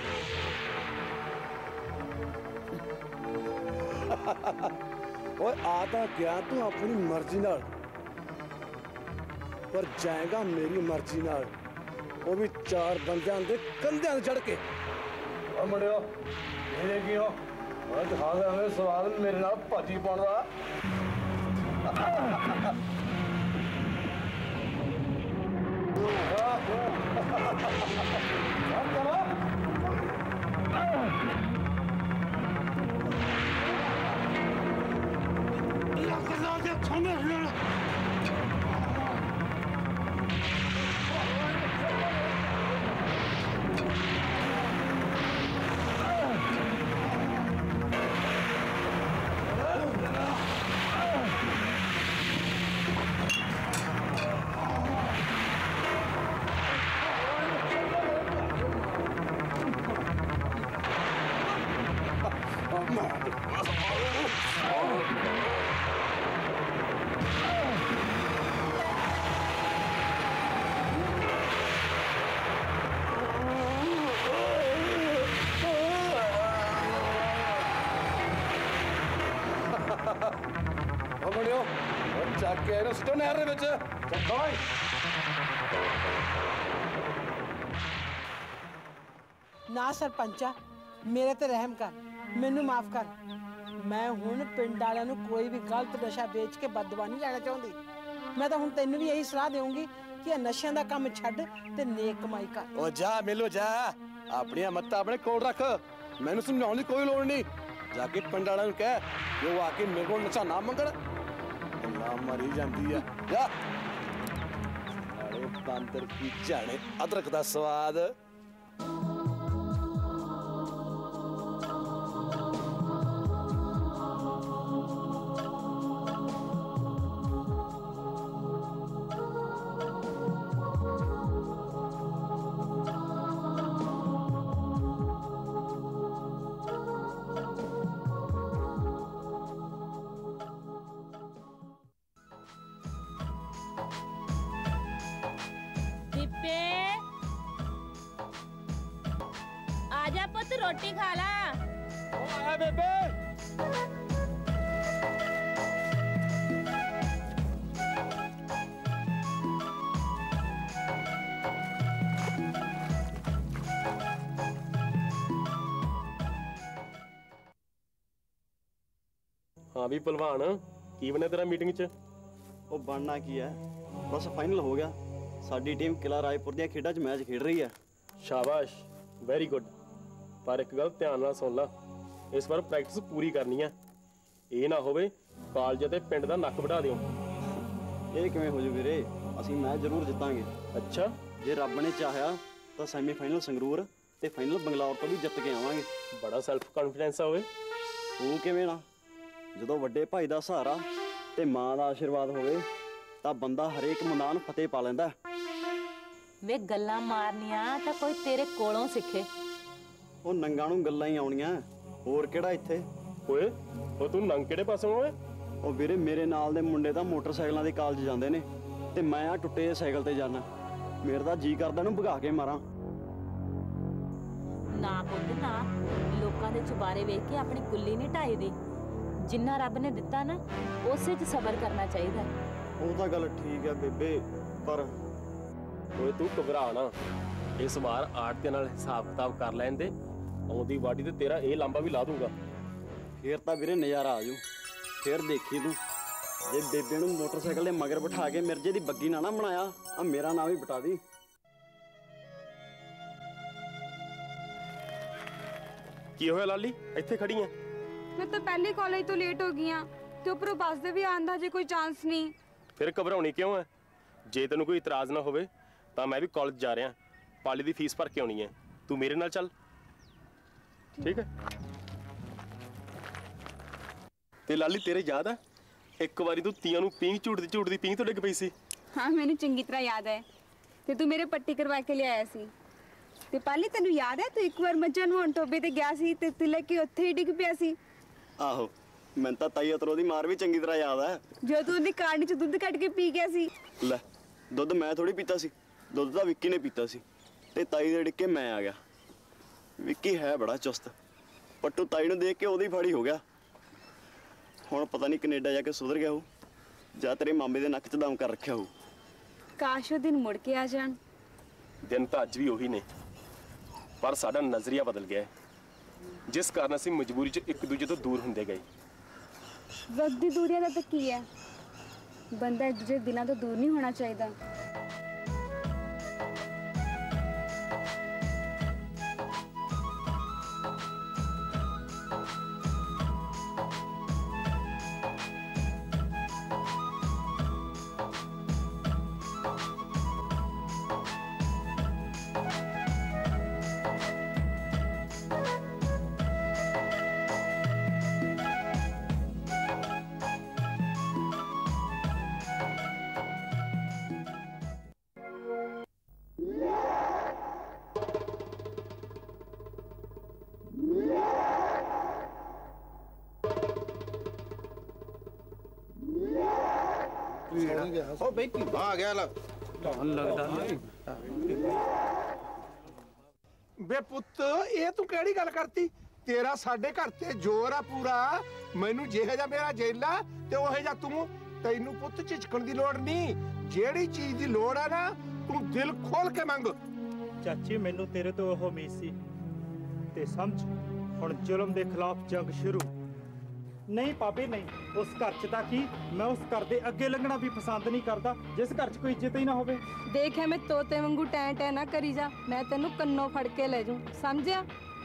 ਓਏ ਆ ਤਾਂ ਗਿਆ ਤੂੰ ਆਪਣੀ ਮਰਜ਼ੀ ਨਾਲ, ਪਰ ਜਾਏਗਾ ਮੇਰੀ ਮਰਜ਼ੀ ਨਾਲ, ਉਹ ਵੀ ਚਾਰ ਬੰਦਿਆਂ ਦੇ ਕੰਧਿਆਂ ਤੇ ਚੜ ਕੇ। ਓ ਮੁੰਡਿਓ, ਇਹ ਕੀ ਹੋ? ਓਏ ਦਿਖਾ ਦੇ ਐਵੇਂ ਸਵਾਦ ਮੇਰੇ ਨਾਲ ਭਾਜੀ ਪਾਉਣ ਦਾ। ਮੁੰਡਿਓ, ਚੱਕ ਕੇ ਇਹਨੂੰ ਸੁੱਟੋ ਨਹਿਰ ਦੇ ਵਿੱਚ। ਚੱਕੋ ਓਏ। ਨਾ ਸਰਪੰਚਾ, ਮੇਰੇ ਤੇ ਰਹਿਮ ਕਰ, ਮੈਨੂੰ ਮਾਫ ਕਰ। ਮੈਂ ਹੁਣ ਪਿੰਡ ਵਾਲਿਆਂ ਨੂੰ ਕੋਈ ਵੀ ਗਲਤ ਨਸ਼ਾ ਵੇਚ ਕੇ ਬਦਦੁਆ ਨਹੀਂ ਲੈਣਾ ਚਾਹੁੰਦੀ। ਮੈਂ ਤਾਂ ਹੁਣ ਤੈਨੂੰ ਵੀ ਇਹੀ ਸਲਾਹ ਦੇਵਾਂਗੀ ਕਿ ਇਹ ਨਸ਼ਿਆਂ ਦਾ ਕੰਮ ਛੱਡ ਤੇ ਨੇਕ ਕਮਾਈ ਕਰ। ਉਹ ਜਾ ਮਿਲੋ ਜਾ, ਆਪਣੀਆਂ ਮੱਤਾਂ ਆਪਣੇ ਕੋਲ ਰੱਖ। ਮੈਨੂੰ ਸਮਝਾਉਣ ਦੀ ਕੋਈ ਲੋੜ ਨਹੀਂ। ਜਾ ਕੇ ਪਿੰਡ ਵਾਲਿਆਂ ਨੂੰ ਕਹਿ ਕਿ ਉਹ ਆ ਕੇ ਮੇਰੇ ਕੋਲ ਨਸ਼ਾ ਨਾ ਮੰਗਣ। ਨਾ ਮਰੀ ਜਾਂਦੀ ਆ। ਜਾ ਨਾਲੇ ਬਾਂਦਰ ਕੀ ਜਾਣੇ ਅਦਰਕ ਦਾ ਸਵਾਦ। आजा पुत रोटी खा ला। ओ आया बेबे। हाँ भी भलवान की बने तेरा मीटिंग च? ਉਹ ਬਣਨਾ ਕੀ ਹੈ, ਬਸ ਫਾਈਨਲ ਹੋ ਗਿਆ। ਸਾਡੀ ਟੀਮ ਕਿਲਾ ਰਾਏਪੁਰ ਦੀਆਂ ਖੇਡਾਂ 'ਚ ਮੈਚ ਖੇਡ ਰਹੀ ਹੈ। शाबाश वेरी गुड। पर एक गल ध्यान नाल सुन ला, इस बार प्रैक्टिस पूरी करनी है। ये ना होवे कालज ते पिंड दा नक वढा दिओ। ਇਹ ਕਿਵੇਂ ਹੋ ਜੂ ਵੀਰੇ, ਅਸੀਂ ਮੈਚ ਜ਼ਰੂਰ ਜਿੱਤਾਂਗੇ। अच्छा ਜੇ ਰੱਬ ਨੇ ਚਾਹਿਆ ਤਾਂ ਸੈਮੀਫਾਈਨਲ ਸੰਗਰੂਰ ਤੇ ਫਾਈਨਲ ਬੰਗਲੌਰ ਤੋਂ ਵੀ ਜਿੱਤ ਕੇ ਆਵਾਂਗੇ। बड़ा सैल्फ कॉन्फिडेंस है होवे। ਉਹ ਕਿਵੇਂ ਨਾ, ਜਦੋਂ ਵੱਡੇ ਭਾਈ ਦਾ ਸਹਾਰਾ ਤੇ ਮਾਂ ਦਾ ਆਸ਼ੀਰਵਾਦ ਹੋਵੇ ਤਾਂ ਬੰਦਾ ਹਰੇਕ ਮੈਦਾਨ ਫਤਿਹ ਪਾ ਲੈਂਦਾ। ਵੇ ਗੱਲਾਂ ਮਾਰਨੀਆਂ ਤਾਂ ਕੋਈ ਤੇਰੇ ਕੋਲੋਂ ਸਿੱਖੇ। ਉਹ ਨੰਗਾ ਨੂੰ ਗੱਲਾਂ ਹੀ ਆਉਣੀਆਂ, ਹੋਰ ਕਿਹੜਾ ਇੱਥੇ। ਓਏ ਉਹ ਤੂੰ ਨੰਗ ਕਿਹੜੇ ਪਾਸੋਂ ਓਏ? ਉਹ ਵੀਰੇ ਮੇਰੇ ਨਾਲ ਦੇ ਮੁੰਡੇ ਤਾਂ ਮੋਟਰਸਾਈਕਲਾਂ ਦੇ ਕਾਲਜ ਜਾਂਦੇ ਨੇ ਤੇ ਮੈਂ ਆ ਟੁੱਟੇ ਜਿਹੇ ਸਾਈਕਲ ਤੇ ਜਾਣਾ। ਮੇਰਾ ਤਾਂ ਜੀ ਕਰਦਾ ਇਹਨੂੰ ਭਗਾ ਕੇ ਮਾਰਾਂ। ਨਾ ਪੁੱਤ ਨਾ, ਲੋਕਾਂ ਦੇ ਚੁਬਾਰੇ ਵੇਖ ਕੇ ਆਪਣੀ ਕੁੱਲੀ ਨਹੀਂ ਢਾਈ ਦੀ। ਜਿੰਨਾ ਰੱਬ ਨੇ ਦਿੱਤਾ ਨਾ ਉਸੇ 'ਚ ਸਬਰ ਕਰਨਾ ਚਾਹੀਦਾ। ਉਹ ਤਾਂ ਗੱਲ ਠੀਕ ਹੈ ਬੇਬੇ, ਪਰ ਓਏ ਤੂੰ ਘਬਰਾ ਨਾ। ਇਸ ਵਾਰ ਆੜਤੇ ਨਾਲ ਹਿਸਾਬ ਕਿਤਾਬ ਕਰ ਲੈਣ ਦੇ। ਆਉਂਦੀ ਵਾਢੀ ਤੇ ਤੇਰਾ ਇਹ ਲਾਂਬਾ ਵੀ ਲਾ ਦੂੰਗਾ। ਫੇਰ ਤਾਂ ਵੀਰੇ ਨਜ਼ਾਰਾ ਆ ਜੂ। ਫੇਰ ਦੇਖੀ ਤੂੰ, ਜੇ ਬੇਬੇ ਨੂੰ ਮੋਟਰਸਾਈਕਲ ਦੇ ਮਗਰ ਬਿਠਾ ਕੇ ਮਿਰਜੇ ਦੀ ਬੱਗੀ ਨਾ ਨਾ ਬਣਾਇਆ, ਆ ਮੇਰਾ ਨਾਂ ਵੀ ਬਟਾ ਦੀ। ਕੀ ਹੋਇਆ ਲਾਲੀ, ਇੱਥੇ ਖੜੀ ਐ? ਮੈਂ ਤਾਂ ਪਹਿਲੇ ਕਾਲਜ ਤੋਂ ਲੇਟ ਹੋ ਗਈ ਆ ਤੇ ਉੱਪਰੋਂ ਬੱਸ ਦੇ ਵੀ ਆਉਣ ਦਾ ਜੇ ਕੋਈ ਚਾਂਸ ਨਹੀਂ। ਫਿਰ ਘਬਰਾਉਣੀ ਕਿਉਂ ਐ? ਜੇ ਤੈਨੂੰ ਕੋਈ ਇਤਰਾਜ਼ ਨਾ ਹੋਵੇ ਤਾਂ ਮੈਂ ਵੀ ਕਾਲਜ ਜਾ ਰਿਹਾ। ਪਾਲੀ ਦੀ ਫੀਸ ਭਰ ਕੇ ਆਉਣੀ ਐ, ਤੂੰ ਮੇਰੇ ਨਾਲ ਚੱਲ। ਠੀਕ ਐ? ਤੇ ਲਾਲੀ ਤੇਰੇ ਯਾਦ ਐ ਇੱਕ ਵਾਰੀ ਤੂੰ ਤੀਆਂ ਨੂੰ ਪੀਂਘ ਝੂਟਦੀ ਝੂਟਦੀ ਪੀਂਘ ਤੋਂ ਡਿੱਗ ਪਈ ਸੀ? ਹਾਂ ਮੈਨੂੰ ਚੰਗੀ ਤਰ੍ਹਾਂ ਯਾਦ ਹੈ। ਤੇ ਤੂੰ ਮੇਰੇ ਪੱਟੀ ਕਰਵਾ ਕੇ ਲਿਆਇਆ ਸੀ। ਤੇ ਪਾਲੀ ਤੈਨੂੰ ਯਾਦ ਹੈ ਤੂੰ ਇੱਕ ਵਾਰ ਮੱਝਾਂ ਨੂੰ ਟੋਬੇ ਤੇ ਗਿਆ ਸੀ ਤੇ ਤਿਲਕ ਕੇ ਉੱਥੇ ਹੀ ਡਿੱਗ ਪਿਆ ਸੀ। ਆਹੋ ਮੈਨੂੰ ਤਾਂ ਤਾਈ ਅਤਰੋ ਦੀ ਮਾਰ ਵੀ ਚੰਗੀ ਤਰ੍ਹਾਂ ਯਾਦ ਹੈ। ਜੋ ਤੂੰ ਉਹਦੀ ਕਾਰਨੀ ਚ ਦੁੱਧ ਕੱਢ ਕੇ ਪੀ ਗਿਆ ਸੀ। ਲੈ ਦੁੱਧ ਮੈਂ ਥੋੜੀ ਪੀਤਾ ਸੀ, ਦੁੱਧ ਤਾਂ ਵਿੱਕੀ ਨੇ ਪੀਤਾ ਸੀ ਤੇ ਤਾਈ ਦੇ ਡਿੱਕੇ ਮੈਂ ਆ ਗਿਆ। ਵਿੱਕੀ ਹੈ ਬੜਾ ਚੁਸਤ, ਪੱਟੂ ਤਾਈ ਨੂੰ ਦੇਖ ਕੇ ਉਹਦੀ ਫਾੜੀ ਹੋ ਗਿਆ। ਹੁਣ ਪਤਾ ਨਹੀਂ ਕੈਨੇਡਾ ਜਾ ਕੇ ਸੁਧਰ ਗਿਆ ਹੋ ਜਾਂ ਤੇਰੇ ਮਾਮੇ ਦੇ ਨੱਕ 'ਚ ਦਮ ਕਰ ਰੱਖਿਆ ਹੋ। ਕਾਸ਼ ਉਹ ਦਿਨ ਮੁੜ ਕੇ ਆ ਜਾਣ। ਦਿਨ ਤਾਂ ਅੱਜ ਵੀ ਉਹੀ ਨੇ, ਪਰ ਸਾਡਾ ਨਜ਼ਰੀਆ ਬਦਲ ਗਿਆ ਹੈ, ਜਿਸ ਕਾਰਨ ਅਸੀਂ ਮਜਬੂਰੀ 'ਚ ਇੱਕ ਦੂਜੇ ਤੋਂ ਦੂਰ ਹੁੰਦੇ ਗਏ। ਵਕਤ ਦੀ ਦੂਰੀਆਂ ਦਾ ਤਾਂ ਕੀ ਹੈ, ਬੰਦਾ ਇੱਕ ਦੂਜੇ ਦਿਲਾਂ ਤੋਂ ਦੂਰ ਨਹੀਂ ਹੋਣਾ ਚਾਹੀਦਾ। ਉਹ ਬਈ ਕੀ ਆ ਗਿਆ ਲੱਗ ਲੱਗਦਾ ਬੇ ਪੁੱਤ ਇਹ ਤੂੰ ਕਿਹੜੀ ਗੱਲ ਕਰਤੀ? ਤੇਰਾ ਸਾਡੇ ਘਰ ਤੇ ਜ਼ੋਰ ਆ ਪੂਰਾ। ਮੈਨੂੰ ਜਿਹੇ ਜਿਹਾ ਮੇਰਾ ਜੇਲਾ ਤੇ ਉਹੇ ਜਿਹਾ ਤੂੰ। ਤੈਨੂੰ ਪੁੱਤ ਝਿਜਕਣ ਦੀ ਲੋੜ ਨਹੀਂ। ਜਿਹੜੀ ਚੀਜ਼ ਦੀ ਲੋੜ ਆ ਨਾ ਤੂੰ ਦਿਲ ਖੋਲ ਕੇ ਮੰਗ। ਚਾਚੀ ਮੈਨੂੰ ਤੇਰੇ ਤੋਂ ਉਹ ਉਮੀਦ ਸੀ, ਤੇ ਸਮਝ ਹੁਣ ਜ਼ੁਲਮ ਦੇ ਖਿਲਾਫ ਜੰਗ ਸ਼ੁਰੂ। ਨਹੀਂ ਭਾਬੀ ਨਹੀਂ, ਉਸ ਘਰ 'ਚ ਤਾਂ ਕੀ, ਮੈਂ ਉਸ ਘਰ ਦੇ ਅੱਗੇ ਲੰਘਣਾ ਵੀ ਪਸੰਦ ਨਹੀਂ ਕਰਦਾ ਜਿਸ ਘਰ 'ਚ ਕੋਈ ਇੱਜ਼ਤ ਹੀ ਨਾ ਹੋਵੇ। ਦੇਖ ਐਵੇਂ ਤੋਤੇ ਵਾਂਗੂ ਟੈਂ ਟੈਂ ਨਾ ਕਰੀ ਜਾ, ਮੈਂ ਤੈਨੂੰ ਕੰਨੋਂ ਫੜ ਕੇ ਲੈ ਜੂ, ਸਮਝਿਆ?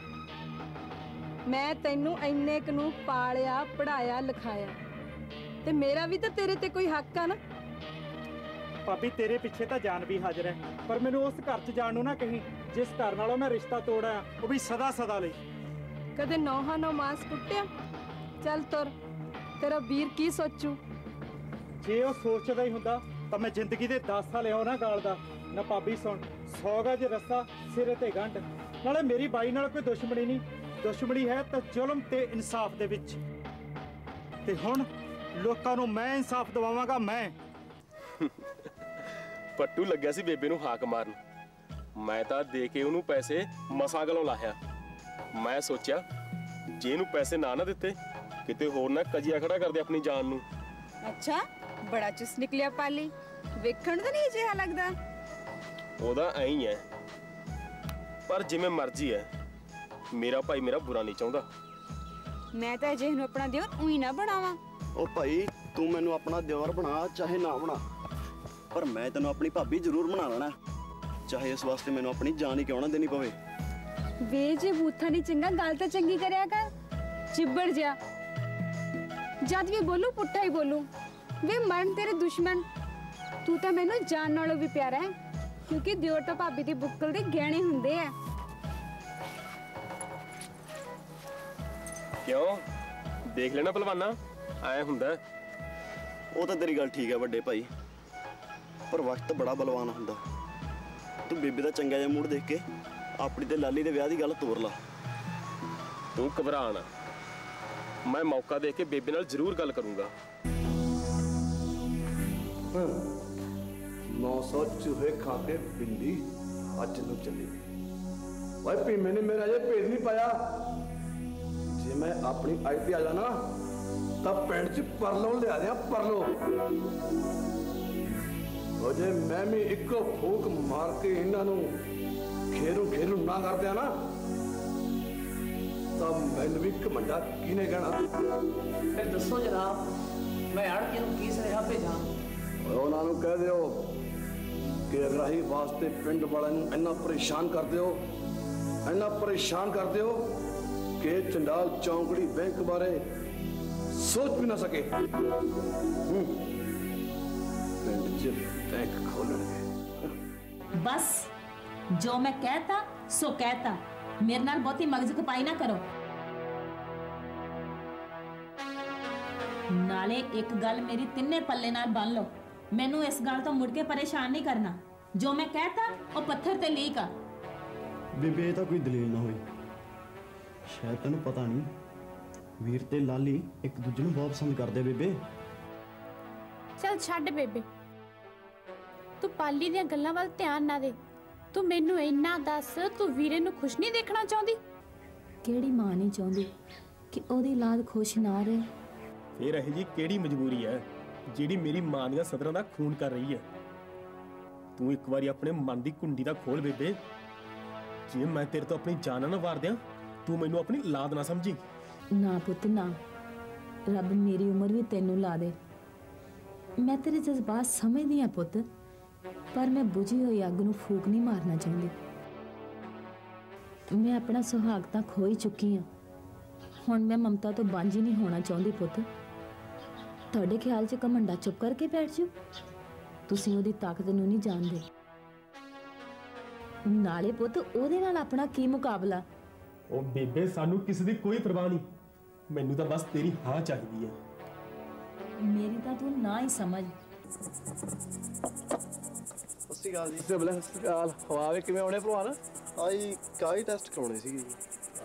ਮੈਂ ਤੈਨੂੰ ਇੰਨੇ ਕੁ ਨੂੰ ਪਾਲਿਆ ਪੜਾਇਆ ਲਿਖਾਇਆ, ਤੇ ਮੇਰਾ ਵੀ ਤਾਂ ਤੇਰੇ ਤੇ ਕੋਈ ਹੱਕ ਆ ਨਾ। ਭਾਬੀ ਤੇਰੇ ਪਿੱਛੇ ਤਾਂ ਜਾਨ ਵੀ ਹਾਜ਼ਰ ਹੈ, ਪਰ ਮੈਨੂੰ ਉਸ ਘਰ 'ਚ ਜਾਣ ਨੂੰ ਨਾ ਕਹੀਂ ਜਿਸ ਘਰ ਨਾਲੋਂ ਮੈਂ ਰਿਸ਼ਤਾ ਤੋੜਿਆ, ਉਹ ਵੀ ਸਦਾ ਸਦਾ ਲਈ। ਕਦੇ ਨੌਹਾਂ ਨੌ ਮਾਸ ਕੁੱਟਿਆ? ਚੱਲ ਤੁਰ, ਤੇਰਾ ਵੀਰ ਕੀ ਸੋਚੂ? ਜੇ ਉਹ ਸੋਚਦਾ ਹੀ ਹੁੰਦਾ ਤਾਂ ਮੈਂ ਜ਼ਿੰਦਗੀ ਦੇ ਦਸ ਸਾਲ ਇਹੋ ਨਾ ਗਾਲਦਾ ਨਾ। ਭਾਬੀ ਸੁਣ, ਸੌ ਗਜ ਰੱਸਾ ਸਿਰੇ ਤੇ ਗੰਢ, ਨਾਲੇ ਮੇਰੀ ਬਾਈ ਨਾਲ ਕੋਈ ਦੁਸ਼ਮਣੀ ਨਹੀਂ, ਦੁਸ਼ਮਣੀ ਹੈ ਤਾਂ ਜ਼ੁਲਮ ਤੇ ਇਨਸਾਫ ਦੇ ਵਿੱਚ। ਤੇ ਹੁਣ ਲੋਕਾਂ ਨੂੰ ਮੈਂ ਇਨਸਾਫ ਦਿਵਾਵਾਂਗਾ। ਮੈਂ ਪੱਟੂ ਲੱਗਿਆ ਸੀ ਬੇਬੇ ਨੂੰ ਹਾਕ ਮਾਰਨ, ਮੈਂ ਤਾਂ ਦੇ ਕੇ ਉਹਨੂੰ ਪੈਸੇ ਮਸਾਂ ਗਲੋਂ ਲਾਹਿਆ। ਮੈਂ ਸੋਚਿਆ ਜੇ ਇਹਨੂੰ ਪੈਸੇ ਨਾ ਨਾ ਦਿੱਤੇ ਕਿਤੇ ਹੋਰ ਨਾ ਕਜੀਆ ਖੜਾ ਕਰਦੇ ਆਪਣੀ ਜਾਨ ਨੂੰ। ਅੱਛਾ, ਬੜਾ ਚੁਸ ਨਿਕਲਿਆ ਪਾਲੀ, ਵੇਖਣ ਤਾਂ ਨਹੀਂ ਜਿਹਾ ਲੱਗਦਾ। ਉਹਦਾ ਐਂ ਹੀ ਹੈ, ਪਰ ਜਿਵੇਂ ਮਰਜ਼ੀ ਹੈ, ਮੇਰਾ ਭਾਈ ਮੇਰਾ ਬੁਰਾ ਨਹੀਂ ਚਾਹੁੰਦਾ। ਮੈਂ ਤਾਂ ਅਜੇ ਨੂੰ ਆਪਣਾ ਦਿਓਰ ਉਹੀ ਨਾ ਬਣਾਵਾਂ। ਉਹ ਭਾਈ ਤੂੰ ਮੈਨੂੰ ਆਪਣਾ ਦਿਓਰ ਬਣਾ ਚਾਹੇ ਨਾ ਬਣਾ, ਪਰ ਮੈਂ ਤੈਨੂੰ ਆਪਣੀ ਭਾਬੀ ਜ਼ਰੂਰ ਬਣਾ ਲੈਣਾ, ਚਾਹੇ ਇਸ ਵਾਸਤੇ ਮੈਨੂੰ ਆਪਣੀ ਜਾਨ ਹੀ ਕਿਉਂ ਨਾ ਦੇਣੀ ਪਵੇ। ਵੇ ਜੇ ਬੂਥਾ ਨਹੀਂ ਚੰਗਾ, ਗੱਲ ਤਾਂ ਚੰਗੀ ਕਰਿਆ ਕਰ, ਚਿੱਬੜ ਜਾ। ਜਦ ਵੀ ਬੋਲੂ ਪੁੱਠਾ ਹੀ ਬੋਲੂ। ਵੇ ਮਰਨ ਤੇਰੇ ਦੁਸ਼ਮਣ, ਤੂੰ ਤਾਂ ਮੈਨੂੰ ਜਾਨ ਨਾਲੋਂ ਵੀ ਪਿਆਰਾ ਹੈ, ਕਿਉਂਕਿ ਦਿਓਰ ਤਾਂ ਭਾਬੀ ਦੀ ਬੁੱਕਲ ਦੇ ਗਹਿਣੇ ਹੁੰਦੇ ਆ। ਕਿਉਂ ਦੇਖ ਲੈਣਾ ਪਹਿਲਵਾਨਾ, ਐ ਹੁੰਦਾ। ਉਹ ਤਾਂ ਤੇਰੀ ਗੱਲ ਠੀਕ ਹੈ ਵੱਡੇ ਭਾਈ, ਪਰ ਵਕਤ ਬੜਾ ਬਲਵਾਨ ਹੁੰਦਾ। ਤੂੰ ਬੇਬੇ ਦਾ ਚੰਗਾ ਜਿਹਾ ਮੂਡ ਦੇਖ ਕੇ ਆਪਣੀ ਤੇ ਲਾਲੀ ਦੇ ਵਿਆਹ ਦੀ ਗੱਲ ਤੋਰ ਲਾ। ਤੂੰ ਘਬਰਾ ਨਾ, ਮੈਂ ਮੌਕਾ ਦੇਖ ਕੇ ਬੇਬੇ ਨਾਲ ਜ਼ਰੂਰ ਗੱਲ ਕਰੂੰਗਾ। ਨੌ ਸੌ ਚੂਹੇ ਖਾ ਕੇ ਬਿੱਲੀ ਅੱਜ ਨੂੰ ਚੱਲੀ। ਓਏ ਭੀਮੇ ਨੇ ਮੇਰਾ ਜੇ ਭੇਜ ਨਹੀਂ ਪਾਇਆ। ਜੇ ਮੈਂ ਆਪਣੀ ਆਈ ਤੇ ਆ ਜਾਣਾ ਤਾਂ ਪਿੰਡ 'ਚ ਪਰਲੋਂ ਲਿਆ ਦਿਆਂ, ਪਰਲੋਂ। ਉਹ ਜੇ ਮੈਂ ਵੀ ਇੱਕੋ ਫੂਕ ਮਾਰ ਕੇ ਇਹਨਾਂ ਨੂੰ ਖੇਰੂ ਖੇਰੂ ਨਾ ਕਰ ਦਿਆਂ ਨਾ, ਤਾਂ ਮੈਨੂੰ ਵੀ ਘਮੰਡਾ ਕਿਹਨੇ ਕਹਿਣਾ? ਇਹ ਦੱਸੋ ਜਨਾਬ, ਮੈਂ ਆੜ੍ਹਤੀਏ ਨੂੰ ਕੀ ਸੁਨੇਹਾ ਭੇਜਾਂ? ਉਹਨਾਂ ਨੂੰ ਕਹਿ ਦਿਓ ਕਿ ਅਗਰਾਹੀ ਵਾਸਤੇ ਪਿੰਡ ਵਾਲਿਆਂ ਨੂੰ ਇੰਨਾ ਪਰੇਸ਼ਾਨ ਕਰ ਦਿਓ, ਇੰਨਾ ਪਰੇਸ਼ਾਨ ਕਰ ਦਿਓ ਕਿ ਚੰਡਾਲ ਚੌਂਕੜੀ ਬੈਂਕ ਬਾਰੇ ਸੋਚ ਵੀ ਨਾ ਸਕੇ। ਪਿੰਡ 'ਚ ਬੈਂਕ ਖੋਲਣਗੇ। बस जो मैं कहता सो कहता, मेरे नाल बहुती मगज खपाई ना करो। नाले एक गल मेरी तिन्ने पल्ले नाल बन लो, मैनू इस गल तो मुड़ के परेशान नहीं करना। जो मैं कहता वो पत्थर ते लीक आ। ਬੇਬੇ ਇਹ ਤਾਂ ਕੋਈ ਦਲੀਲ ਨਾ ਹੋਈ, ਸ਼ਾਇਦ ਤੈਨੂੰ ਪਤਾ ਨਹੀਂ ਵੀਰ ਤੇ ਲਾਲੀ ਇੱਕ ਦੂਜੇ ਨੂੰ ਬਹੁਤ ਪਸੰਦ ਕਰਦੇ ਆ ਬੇਬੇ। ਚੱਲ ਛੱਡ ਬੇਬੇ, ਤੂੰ ਪਾਲੀ ਦੀਆਂ ਗੱਲਾਂ ਵੱਲ ਧਿਆਨ ਨਾ ਦੇ। ਤੂੰ ਮੈਨੂੰ ਇੰਨਾ ਦੱਸ, ਤੂੰ ਵੀਰੇ ਨੂੰ ਖੁਸ਼ ਨਹੀਂ ਦੇਖਣਾ ਚਾਹੁੰਦੀ? ਕਿਹੜੀ ਮਾਂ ਨਹੀਂ ਚਾਹੁੰਦੀ ਕਿ ਉਹਦੀ ਔਲਾਦ ਖੁਸ਼ ਨਾ ਰਹੇ? ਫੇਰ ਇਹ ਜੀ ਕਿਹੜੀ ਮਜਬੂਰੀ ਹੈ ਜਿਹੜੀ ਮੇਰੀ ਮਾਂ ਦੀਆਂ ਸਦਰਾਂ ਦਾ ਖੂਨ ਕਰ ਰਹੀ ਹੈ? ਤੂੰ ਇੱਕ ਵਾਰੀ ਆਪਣੇ ਮਨ ਦੀ ਕੁੰਡੀ ਦਾ ਖੋਲ ਬੇਬੇ। ਜੇ ਮੈਂ ਤੇਰੇ ਤੋਂ ਆਪਣੀ ਜਾਨ ਨਾ ਵਾਰ ਦਿਆਂ, ਤੂੰ ਮੈਨੂੰ ਆਪਣੀ ਔਲਾਦ ਨਾ ਸਮਝੀ। ਨਾ ਪੁੱਤ ਨਾ, ਰੱਬ ਮੇਰੀ ਉਮਰ ਵੀ ਤੈਨੂੰ ਲਾ ਦੇ। ਮੈਂ ਤੇਰੇ ਜਜ਼ਬਾਤ ਸਮਝਦੀ ਆ ਪੁੱਤ, ਪਰ ਮੈਂ ਬੁਝੀ ਹੋਈ ਅੱਗ ਨੂੰ ਫੂਕ ਨਹੀਂ ਮਾਰਨਾ ਚਾਹੁੰਦੀ। ਮੈਂ ਆਪਣਾ ਸੁਹਾਗ ਤਾਂ ਖੋ ਹੀ ਚੁੱਕੀ ਹਾਂ, ਹੁਣ ਮੈਂ ਮਮਤਾ ਤੋਂ ਵਾਂਝੀ ਨਹੀਂ ਹੋਣਾ ਚਾਹੁੰਦੀ ਪੁੱਤ। ਤੁਹਾਡੇ ਖਿਆਲ 'ਚ ਘਮੰਡਾ ਚੁੱਪ ਕਰਕੇ ਬੈਠ ਜਾਓ? ਤੁਸੀਂ ਉਹਦੀ ਤਾਕਤ ਨੂੰ ਨਹੀਂ ਜਾਣਦੇ। ਨਾਲੇ ਪੁੱਤ ਉਹਦੇ ਨਾਲ ਆਪਣਾ ਕੀ ਮੁਕਾਬਲਾ? ਉਹ ਬੇਬੇ ਸਾਨੂੰ ਕਿਸੇ ਦੀ ਕੋਈ ਪਰਵਾਹ ਨਹੀਂ, ਮੈਨੂੰ ਤਾਂ ਬਸ ਤੇਰੀ ਹਾਂ ਚਾਹੀਦੀ ਹੈ। ਮੇਰੀ ਤਾਂ ਤੂੰ ਨਾ ਹੀ ਸਮਝ। ਸਸਤੀ ਗਾਲ ਜੀ। ਤੇ ਬਲੇ ਸਸਤੀ ਗਾਲ। ਹਵਾਵੇ ਕਿਵੇਂ ਆਉਣੇ ਭਲਵਾਨ? ਆਈ ਕਾਈ ਟੈਸਟ ਕਰਾਉਣੇ ਸੀਗੇ ਜੀ।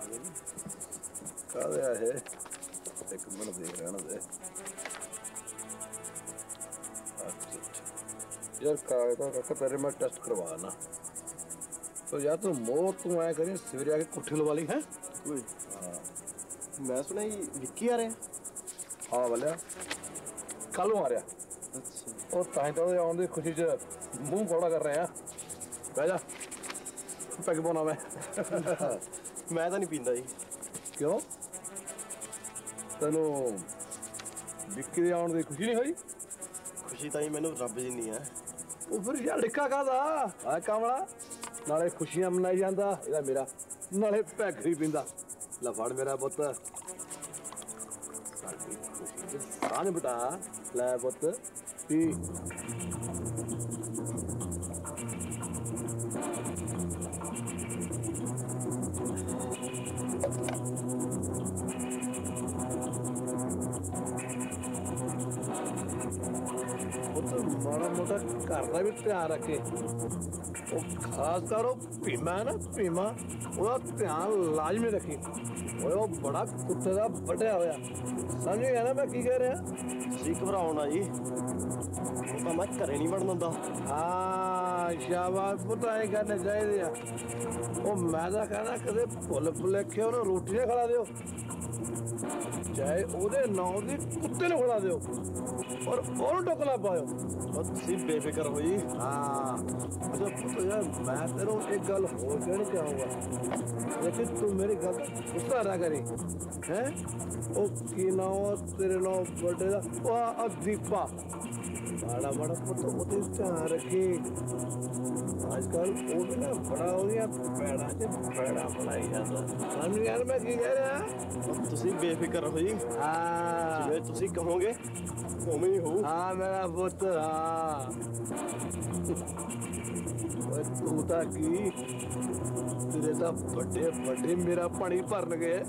ਕਾਹਦੇ ਆ ਇਹ? ਇੱਕ ਮਿੰਟ ਦੇਖ ਰਹਿਣ ਦੇ। ਯਾਰ ਕਾਹ ਦਾ ਕੱਕ ਤੇਰੇ ਮੈਂ ਟੈਸਟ ਕਰਵਾਣਾ। तो यार तू मोह तू आया करी सवेरे आके कुट्ठी लवा ली है? कोई मैं सुना ही विक्की आ रहे हैं। हाँ वाले कल आ रहा। अच्छा और ताहीं तो आने की खुशी च मुंह कौड़ा कर रहे हैं। बह जा पैग पाना मैं। ਮੈਂ ਤਾਂ ਨਹੀਂ ਪੀਂਦਾ ਜੀ। ਕਿਉਂ? ਤੈਨੂੰ ਵਿੱਕੀ ਦੇ ਆਉਣ ਦੀ ਖੁਸ਼ੀ ਨਹੀਂ ਹੋਈ? ਖੁਸ਼ੀ ਤਾਂ ਹੀ ਮੈਨੂੰ ਰੱਬ ਜਿੰਨੀ ਹੈ। ਉਹ ਫਿਰ ਯਾਰ ਡਿੱਕਾ ਕਾਹਦਾ ਆ ਕਾਮਲਾ? ਨਾਲੇ ਖੁਸ਼ੀਆਂ ਮਨਾਈ ਜਾਂਦਾ ਇਹਦਾ ਮੇਰਾ, ਨਾਲੇ ਪੈਖਰੀ ਪੀਂਦਾ। ਲੈ ਫੜ ਮੇਰਾ ਪੁੱਤ, ਸਾਡੀ ਖੁਸ਼ੀ ਦੇ ਸਾਨ ਬਟਾ। ਲੈ ਪੁੱਤ ਪੀ। ਮਾੜਾ ਮੋਟਾ ਘਰ ਦਾ ਵੀ ਧਿਆਨ ਰੱਖੇ। ਉਹ ਖਾਸ ਕਰ ਉਹ ਭੀਮਾ ਹੈ ਨਾ, ਭੀਮਾ, ਉਹਦਾ ਧਿਆਨ ਲਾਜ਼ਮੀ ਰੱਖੀ। ਓਏ ਉਹ ਬੜਾ ਕੁੱਤੇ ਦਾ ਵੱਢਿਆ ਹੋਇਆ, ਸਮਝ ਗਿਆ ਨਾ ਮੈਂ ਕੀ ਕਹਿ ਰਿਹਾ? ਤੁਸੀਂ ਘਬਰਾਓ ਨਾ ਜੀ, ਉਹ ਤਾਂ ਮੈਂ ਘਰੇ ਨਹੀਂ ਵੜਨ ਦਿੰਦਾ। ਹਾਂ ਸ਼ਾਬਾਸ਼ ਪੁੱਤ, ਐਂ ਕਰਨੇ ਚਾਹੀਦੇ ਆ। ਉਹ ਮੈਂ ਤਾਂ ਕਹਿਣਾ ਕਦੇ ਭੁੱਲ ਭੁਲੇਖੇ ਉਹਨੂੰ ਰੋਟੀ ਨਾ ਖਿਲਾ ਦਿਓ, ਚਾਹੇ ਉਹਦੇ ਨਾਂ ਦੀ ਕੁੱਤੇ ਨੂੰ ਖਿਲਾ ਦਿਓ, ਔਰ ਉਹਨੂੰ ਟੋਕਲਾ ਪਾਇਓ। ਤੁਸੀਂ ਬੇਫਿਕਰ ਹੋ ਜੀ। ਹਾਂ ਅੱਛਾ ਪੁੱਤ ਯਾਰ, ਮੈਂ ਤੈਨੂੰ ਇੱਕ ਗੱਲ ਹੋਰ ਕਹਿਣੀ ਚਾਹੂੰਗਾ, ਲੇਕਿਨ ਤੂੰ ਮੇਰੀ ਗੱਲ ਗੁੱਸਾ ਨਾ ਕਰੀ ਹੈ। ਉਹ ਕੀ ਨਾਮ ਤੇਰੇ ਨਾਮ ਬਰਥਡੇ ਦਾ? ਉਹ ਆ ਦੀਪਾ। ਮਾੜਾ ਮਾੜਾ ਪੁੱਤ ਉਹਦੇ ਧਿਆਨ ਰੱਖੀ। ਅੱਜ ਕੱਲ੍ਹ ਉਹਦੇ ਨਾਲ ਬੜਾ ਉਹਦੀਆਂ ਪੈੜਾਂ 'ਚ ਪੈੜਾਂ ਬਣਾਈ ਜਾਂਦਾ। ਸਾਨੂੰ ਯਾਰ ਮੈਂ ਕੀ ਕਹਿ ਰਿਹਾ? ਤੁਸੀਂ ਬੇਫਿਕਰ ਹੋ ਜੀ। ਹਾਂ ਜਿਵੇਂ ਤੁਸੀਂ ਕਹੋਗੇ ਉਵੇਂ ਹੀ ਹੋਊ। ਹਾਂ ਮੇਰਾ ਪੁੱਤ, ਹਾਂ। ਓਏ ਤੂੰ ਤਾਂ ਕੀ, ਤੇਰੇ ਤਾਂ ਵੱਡੇ ਵੱਡੇ ਮੇਰਾ ਪਾਣੀ ਭਰਨ ਗਏ।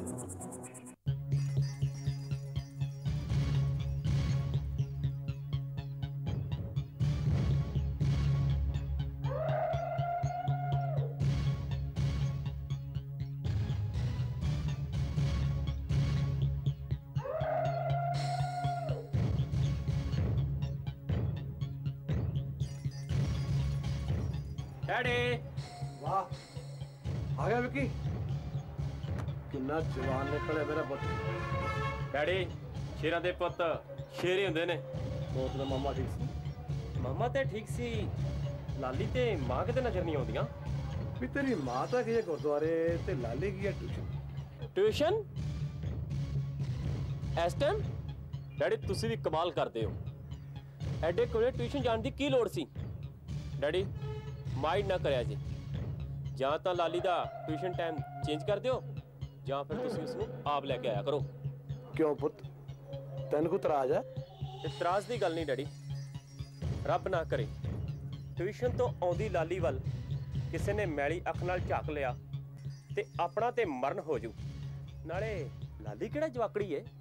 ਡੈਡੀ ਵਾਹ, ਆ ਗਿਆ ਵਿੱਕੀ। ਕਿੰਨਾ ਜਵਾਨ ਨਿਕਲਿਆ ਮੇਰਾ ਪੁੱਤ। ਡੈਡੀ, ਸ਼ੇਰਾਂ ਦੇ ਪੁੱਤ ਸ਼ੇਰ ਹੀ ਹੁੰਦੇ ਨੇ। ਦੋਸਤ ਦਾ ਮਾਮਾ ਠੀਕ ਸੀ? ਮਾਮਾ ਤੇ ਠੀਕ ਸੀ, ਲਾਲੀ ਤੇ ਮਾਂ ਕਿਤੇ ਨਜ਼ਰ ਨਹੀਂ ਆਉਂਦੀਆਂ। ਵੀ ਤੇਰੀ ਮਾਂ ਤਾਂ ਕੀ ਹੈ ਗੁਰਦੁਆਰੇ ਤੇ ਲਾਲੀ ਕੀ ਹੈ ਟਿਊਸ਼ਨ? ਟਿਊਸ਼ਨ ਇਸ ਟਾਈਮ? ਡੈਡੀ ਤੁਸੀਂ ਵੀ ਕਮਾਲ ਕਰਦੇ ਹੋ, ਐਡੇ ਕੋਲੇ ਟਿਊਸ਼ਨ ਜਾਣ ਦੀ ਕੀ ਲੋੜ ਸੀ? ਡੈਡੀ ਮਾਈਂਡ ਨਾ ਕਰਿਆ ਜੀ, ਜਾਂ ਤਾਂ ਲਾਲੀ ਦਾ ਟਿਊਸ਼ਨ ਟਾਈਮ ਚੇਂਜ ਕਰ ਦਿਓ, ਜਾਂ ਫਿਰ ਤੁਸੀਂ ਉਸ ਨੂੰ ਆਪ ਲੈ ਕੇ ਆਇਆ ਕਰੋ। ਕਿਉਂ ਪੁੱਤ, ਤੈਨੂੰ ਕੋਈ ਇਤਰਾਜ਼ ਹੈ? ਇਤਰਾਜ਼ ਦੀ ਗੱਲ ਨਹੀਂ ਡੈਡੀ, ਰੱਬ ਨਾ ਕਰੇ ਟਿਊਸ਼ਨ ਤੋਂ ਆਉਂਦੀ ਲਾਲੀ ਵੱਲ ਕਿਸੇ ਨੇ ਮੈਲੀ ਅੱਖ ਨਾਲ ਝਾਕ ਲਿਆ ਤੇ ਆਪਣਾ ਤੇ ਮਰਨ ਹੋ ਜੂ। ਨਾਲੇ ਲਾਲੀ ਕਿਹੜਾ ਜਵਾਕੜੀ ਏ।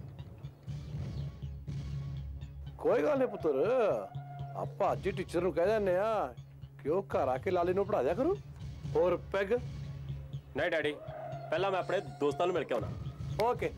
ਕੋਈ ਗੱਲ ਨਹੀਂ ਪੁੱਤਰ, ਆਪਾਂ ਅੱਜ ਹੀ ਟੀਚਰ ਨੂੰ ਕਹਿ ਦਿੰਦੇ ਆ ਕਿ ਉਹ ਘਰ ਆ ਕੇ ਲਾਲੀ ਨੂੰ ਪੜ੍ਹਾ ਦਿਆ ਕਰੂ। ਹੋਰ ਪੈਗ? ਨਹੀਂ ਡੈਡੀ, ਪਹਿਲਾਂ ਮੈਂ ਆਪਣੇ ਦੋਸਤਾਂ ਨੂੰ ਮਿਲ ਕੇ ਆਉਣਾ। ਓਕੇ।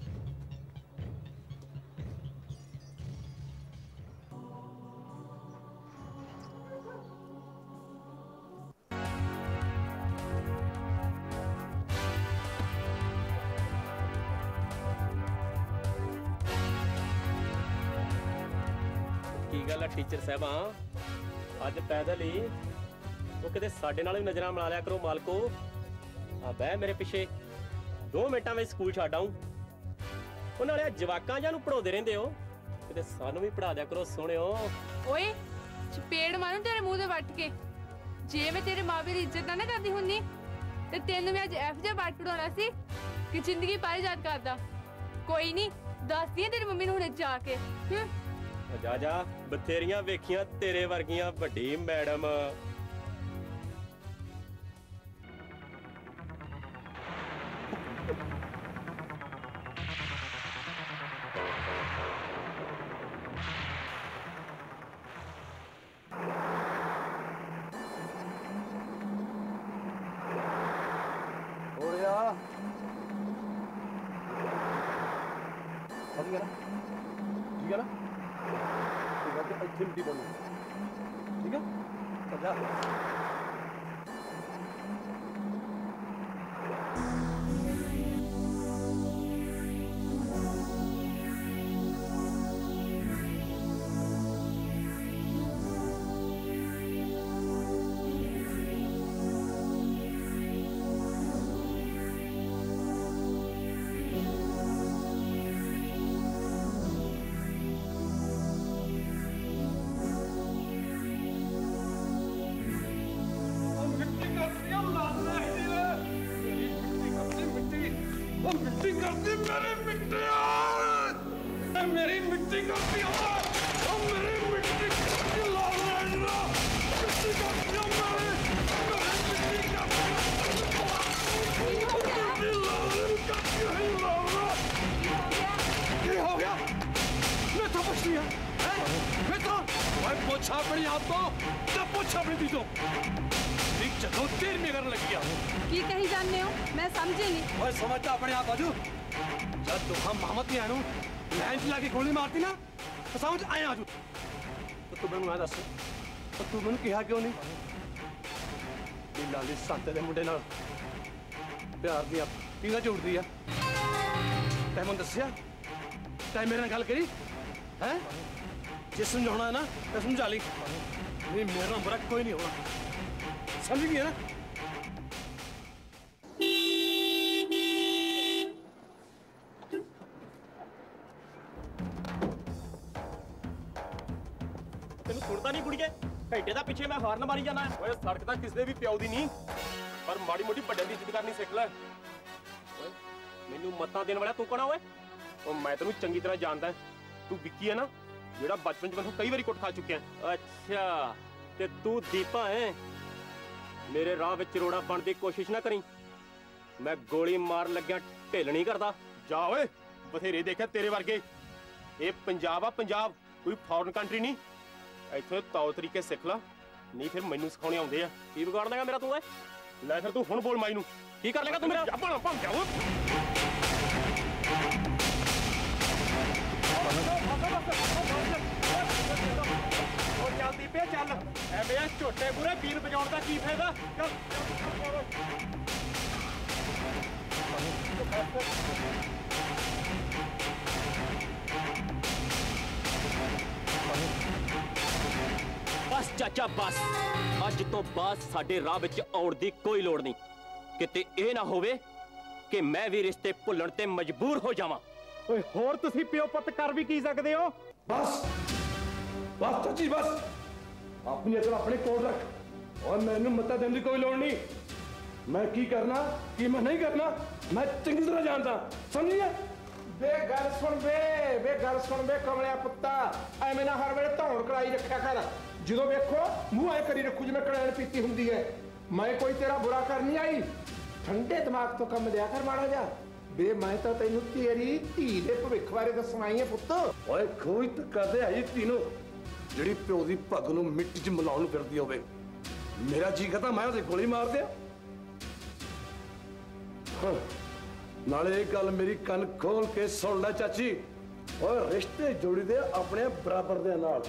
ਕੀ ਗੱਲ ਹੈ ਟੀਚਰ ਸਾਹਿਬਾਂ, ਅੱਜ ਪੈਦਲ ਹੀ? ਉਹ ਕਿਤੇ ਸਾਡੇ ਨਾਲ ਵੀ ਨਜ਼ਰਾਂ ਮਿਲਾ ਲਿਆ ਕਰੋ ਮਾਲਕੋ। ਆ ਬਹਿ ਮੇਰੇ ਪਿੱਛੇ, ਦੋ ਮਿੰਟਾਂ ਵਿੱਚ ਸਕੂਲ ਛੱਡ ਆਊਂ। ਉਹ ਨਾਲੇ ਜਵਾਕਾਂ ਜਾਂ ਨੂੰ ਪੜਾਉਂਦੇ ਰਹਿੰਦੇ ਹੋ, ਕਿਤੇ ਸਾਨੂੰ ਵੀ ਪੜਾ ਦਿਆ ਕਰੋ ਸੋਹਣਿਓ। ਓਏ ਚਪੇੜ ਮਾਰੂ ਤੇਰੇ ਮੂੰਹ ਤੇ ਵੱਟ ਕੇ। ਜੇ ਮੈਂ ਤੇਰੇ ਮਾਂ ਪਿਓ ਦੀ ਇੱਜ਼ਤ ਨਾ ਕਰਦੀ ਹੁੰਦੀ ਤੇ ਤੈਨੂੰ ਮੈਂ ਅੱਜ ਐਫ ਜਿਹਾ ਪਾਠ ਪੜਾਉਣਾ ਸੀ ਕਿ ਜ਼ਿੰਦਗੀ ਭਰ ਯਾਦ ਕਰਦਾ। ਕੋਈ ਨਹੀਂ, ਦੱਸਦੀ ਆ ਤੇਰੀ ਮੰਮੀ ਨੂੰ ਹੁਣੇ ਜਾ ਕੇ। ਹੂੰ ਜਾ ਜਾ, ਬਥੇਰੀਆਂ ਵੇਖੀਆਂ ਤੇਰੇ ਵਰਗੀਆਂ ਵੱਡੀ ਮੈਡਮ। ਹੋਰਿਆ ਸਹੀ ਗੱਲ ਠੀਕ ਹੈ ਨਾ? ਠੀਕ ਹੈ ਤੇ ਇੱਥੇ ਮਿੱਟੀ ਪਾਉਣੀ, ਠੀਕ ਹੈ? ਚੱਲ ਜਾ। पंजाब तो तो पूछ अपनी दी तो एक जगह तेर में करने लगी आ की कही जानने हो मैं समझी नहीं। ओए समझता अपने आप आजू जब तू हम मोहम्मद की आनू लाइन चला के गोली मारती ना तो समझ आए आजू तो तू मैनू आ दस तो तू मैनू कहा क्यों नहीं ਇਹ ਲਾਲੀ ਸੰਤ ਦੇ ਮੁੰਡੇ ਨਾਲ ਪਿਆਰ ਦੀਆਂ ਪੀਂਘਾਂ ਝੂਟਦੀ ਆ ਤੈਨੂੰ ਮੈਨੂੰ ਦੱਸਿਆ ਤੈਂ ਮੇਰੇ ਨਾਲ ਗੱਲ ਕਰੀ ਹੈ ਜੇ ਸਮਝਾਉਣਾ ਹੈ ਨਾ ਤਾਂ ਸਮਝਾ ਲਈ ਨਹੀਂ ਮੇਰੇ ਨਾਲ ਬੁਰਾ ਕੋਈ ਨਹੀਂ ਹੋਣਾ ਸਮਝ ਗਈ ਨਾ ਤੈਨੂੰ ਸੁਣਦਾ ਨਹੀਂ ਕੁੜੀਏ ਘੰਟੇ ਦਾ ਪਿੱਛੇ ਮੈਂ ਹਾਰਨ ਮਾਰੀ ਜਾਣਾ ਓਏ ਸੜਕ ਤਾਂ ਕਿਸੇ ਦੇ ਵੀ ਪਿਓ ਦੀ ਨਹੀਂ ਪਰ ਮਾੜੀ ਮੋਟੀ ਵੱਡਿਆਂ ਦੀ ਇੱਜ਼ਤ ਕਰਨੀ ਸਿੱਖ ਲੈ ਓਏ ਮੈਨੂੰ ਮੱਤਾਂ ਦੇਣ ਵਾਲਾ ਤੂੰ ਕੌਣ ਆ ਓਏ ਉਹ ਮੈਂ ਤੈਨੂੰ ਚੰਗੀ ਤਰ੍ਹਾਂ ਜਾਣਦਾ ਤੂੰ ਵਿੱਕੀ ਹੈ ਨਾ ਜਿਹੜਾ ਬਚਪਨ 'ਚ ਮੈਨੂੰ ਕਈ ਵਾਰੀ ਕੁੱਟ ਖਾ ਚੁੱਕਿਆ ਅੱਛਾ ਤੇ ਤੂੰ ਦੀਪਾ ਹੈ ਮੇਰੇ ਰਾਹ ਵਿੱਚ ਰੋੜਾ ਬਣਨ ਦੀ ਕੋਸ਼ਿਸ਼ ਨਾ ਕਰੀ ਮੈਂ ਗੋਲੀ ਮਾਰ ਲੱਗਿਆ ਢਿੱਲ ਨਹੀਂ ਕਰਦਾ ਜਾ ਓਏ ਬਥੇਰੇ ਦੇਖਿਆ ਤੇਰੇ ਵਰਗੇ ਇਹ ਪੰਜਾਬ ਆ ਪੰਜਾਬ ਕੋਈ ਫੋਰਨ ਕੰਟਰੀ ਨਹੀਂ ਇੱਥੇ ਤੌਰ ਤਰੀਕੇ ਸਿੱਖ ਲਾ ਨਹੀਂ ਫਿਰ ਮੈਨੂੰ ਸਿਖਾਉਣੇ ਆਉਂਦੇ ਆ ਕੀ ਵਿਗਾੜ ਦੇਗਾ ਮੇਰਾ ਤੂੰ ਓਏ ਲੈ ਫਿਰ ਤੂੰ ਹੁਣ ਬੋਲ ਮਾਈ ਨੂੰ ਕੀ ਕਰ ਲੇਗਾ ਤੂੰ ਮੇਰਾ ਭੰਨ ਭੰਨ ਜਾ ਓਏ ਉਹ ਚੱਲਦੀ ਪਿਆ ਚੱਲ ਐਵੇਂ ਆ ਝੋਟੇ ਪੂਰੇ ਵੀਰ ਵਜਾਉਣ ਦਾ ਕੀ ਫਾਇਦਾ ਚੱਲ ਬਸ ਚਾਚਾ ਬਸ ਅੱਜ ਤੋਂ ਬਾਅਦ ਸਾਡੇ ਰਾਹ ਵਿੱਚ ਆਉਣ ਦੀ ਕੋਈ ਲੋੜ ਨਹੀਂ ਕਿਤੇ ਇਹ ਨਾ ਹੋਵੇ ਕਿ ਮੈਂ ਵੀ ਰਿਸ਼ਤੇ ਭੁੱਲਣ ਤੇ ਮਜਬੂਰ ਹੋ ਜਾਵਾਂ ਓਏ ਹੋਰ ਤੁਸੀਂ ਪਿਓ ਪੁੱਤ ਕਰ ਵੀ ਕੀ ਸਕਦੇ ਹੋ ਬਸ ਬਸ ਚਾਚੀ ਬਸ ਆਪਣੀ ਅਕਲ ਆਪਣੇ ਕੋਲ ਰੱਖ ਔਰ ਮੈਨੂੰ ਮੱਤਾ ਦੇਣ ਦੀ ਕੋਈ ਲੋੜ ਨਹੀਂ ਮੈਂ ਕੀ ਕਰਨਾ ਕੀ ਮੈਂ ਨਹੀਂ ਕਰਨਾ ਮੈਂ ਚੰਗੀ ਤਰ੍ਹਾਂ ਜਾਣਦਾ ਸਮਝਿਆ ਬੇ ਗੱਲ ਸੁਣ ਬੇ ਬੇ ਗੱਲ ਸੁਣ ਬੇ ਕਮਲਿਆ ਪੁੱਤਾ ਐਵੇਂ ਨਾ ਹਰ ਵੇਲੇ ਧੌਣ ਕਰਾਈ ਰੱਖਿਆ ਕਰ ਜਦੋਂ ਵੇਖੋ ਮੂੰਹ ਐ ਕਰੀ ਰੱਖੂ ਜਿਵੇਂ ਕੜੈਣ ਪੀਤੀ ਹੁੰਦੀ ਹੈ ਮੈਂ ਕੋਈ ਤੇਰਾ ਬੁਰਾ ਕਰ ਨਹੀਂ ਆਈ ਠੰਡੇ ਦਿਮਾਗ ਤੋਂ ਕੰਮ ਲਿਆ ਕਰ ਮਾੜਾ ਜਾ ਬੇ ਮੈਂ ਤਾਂ ਤੈਨੂੰ ਤੇਰੀ ਧੀ ਦੇ ਭਵਿੱਖ ਬਾਰੇ ਦੱਸਣਾ ਹੀ ਹੈ ਪੁੱਤ ਓਏ ਕੋਈ ਤਾਂ ਕਦੇ ਆਈ ਤੀਨੋਂ ਜਿਹੜੀ ਪਿਓ ਦੀ ਪੱਗ ਨੂੰ ਮਿੱਟੀ 'ਚ ਮਿਲਾਉਣ ਨੂੰ ਫਿਰਦੀ ਹੋਵੇ ਮੇਰਾ ਜੀ ਕਰਦਾ ਮੈਂ ਉਹਦੇ ਗੋਲੀ ਮਾਰ ਦਿਆਂ ਨਾਲੇ ਇਹ ਗੱਲ ਮੇਰੀ ਕੰਨ ਖੋਲ ਕੇ ਸੁਣ ਲੈ ਚਾਚੀ ਓਏ ਰਿਸ਼ਤੇ ਜੋੜੀਦੇ ਆਪਣੇ ਬਰਾਬਰ ਦੇ ਨਾਲ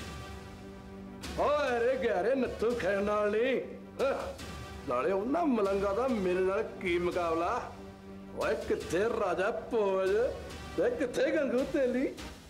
ਓਏ ਰੇ ਗਿਆਰੇ ਨੱਥੂ ਖੈਰ ਨਾਲ ਨਹੀਂ ਨਾਲੇ ਉਹਨਾਂ ਮਲੰਗਾ ਦਾ ਮੇਰੇ ਨਾਲ ਕੀ ਮੁਕਾਬਲਾ ਓਏ ਕਿੱਥੇ ਰਾਜਾ ਭੋਜ ਤੇ ਕਿੱਥੇ ਗੰਗੂ ਤੇਲੀ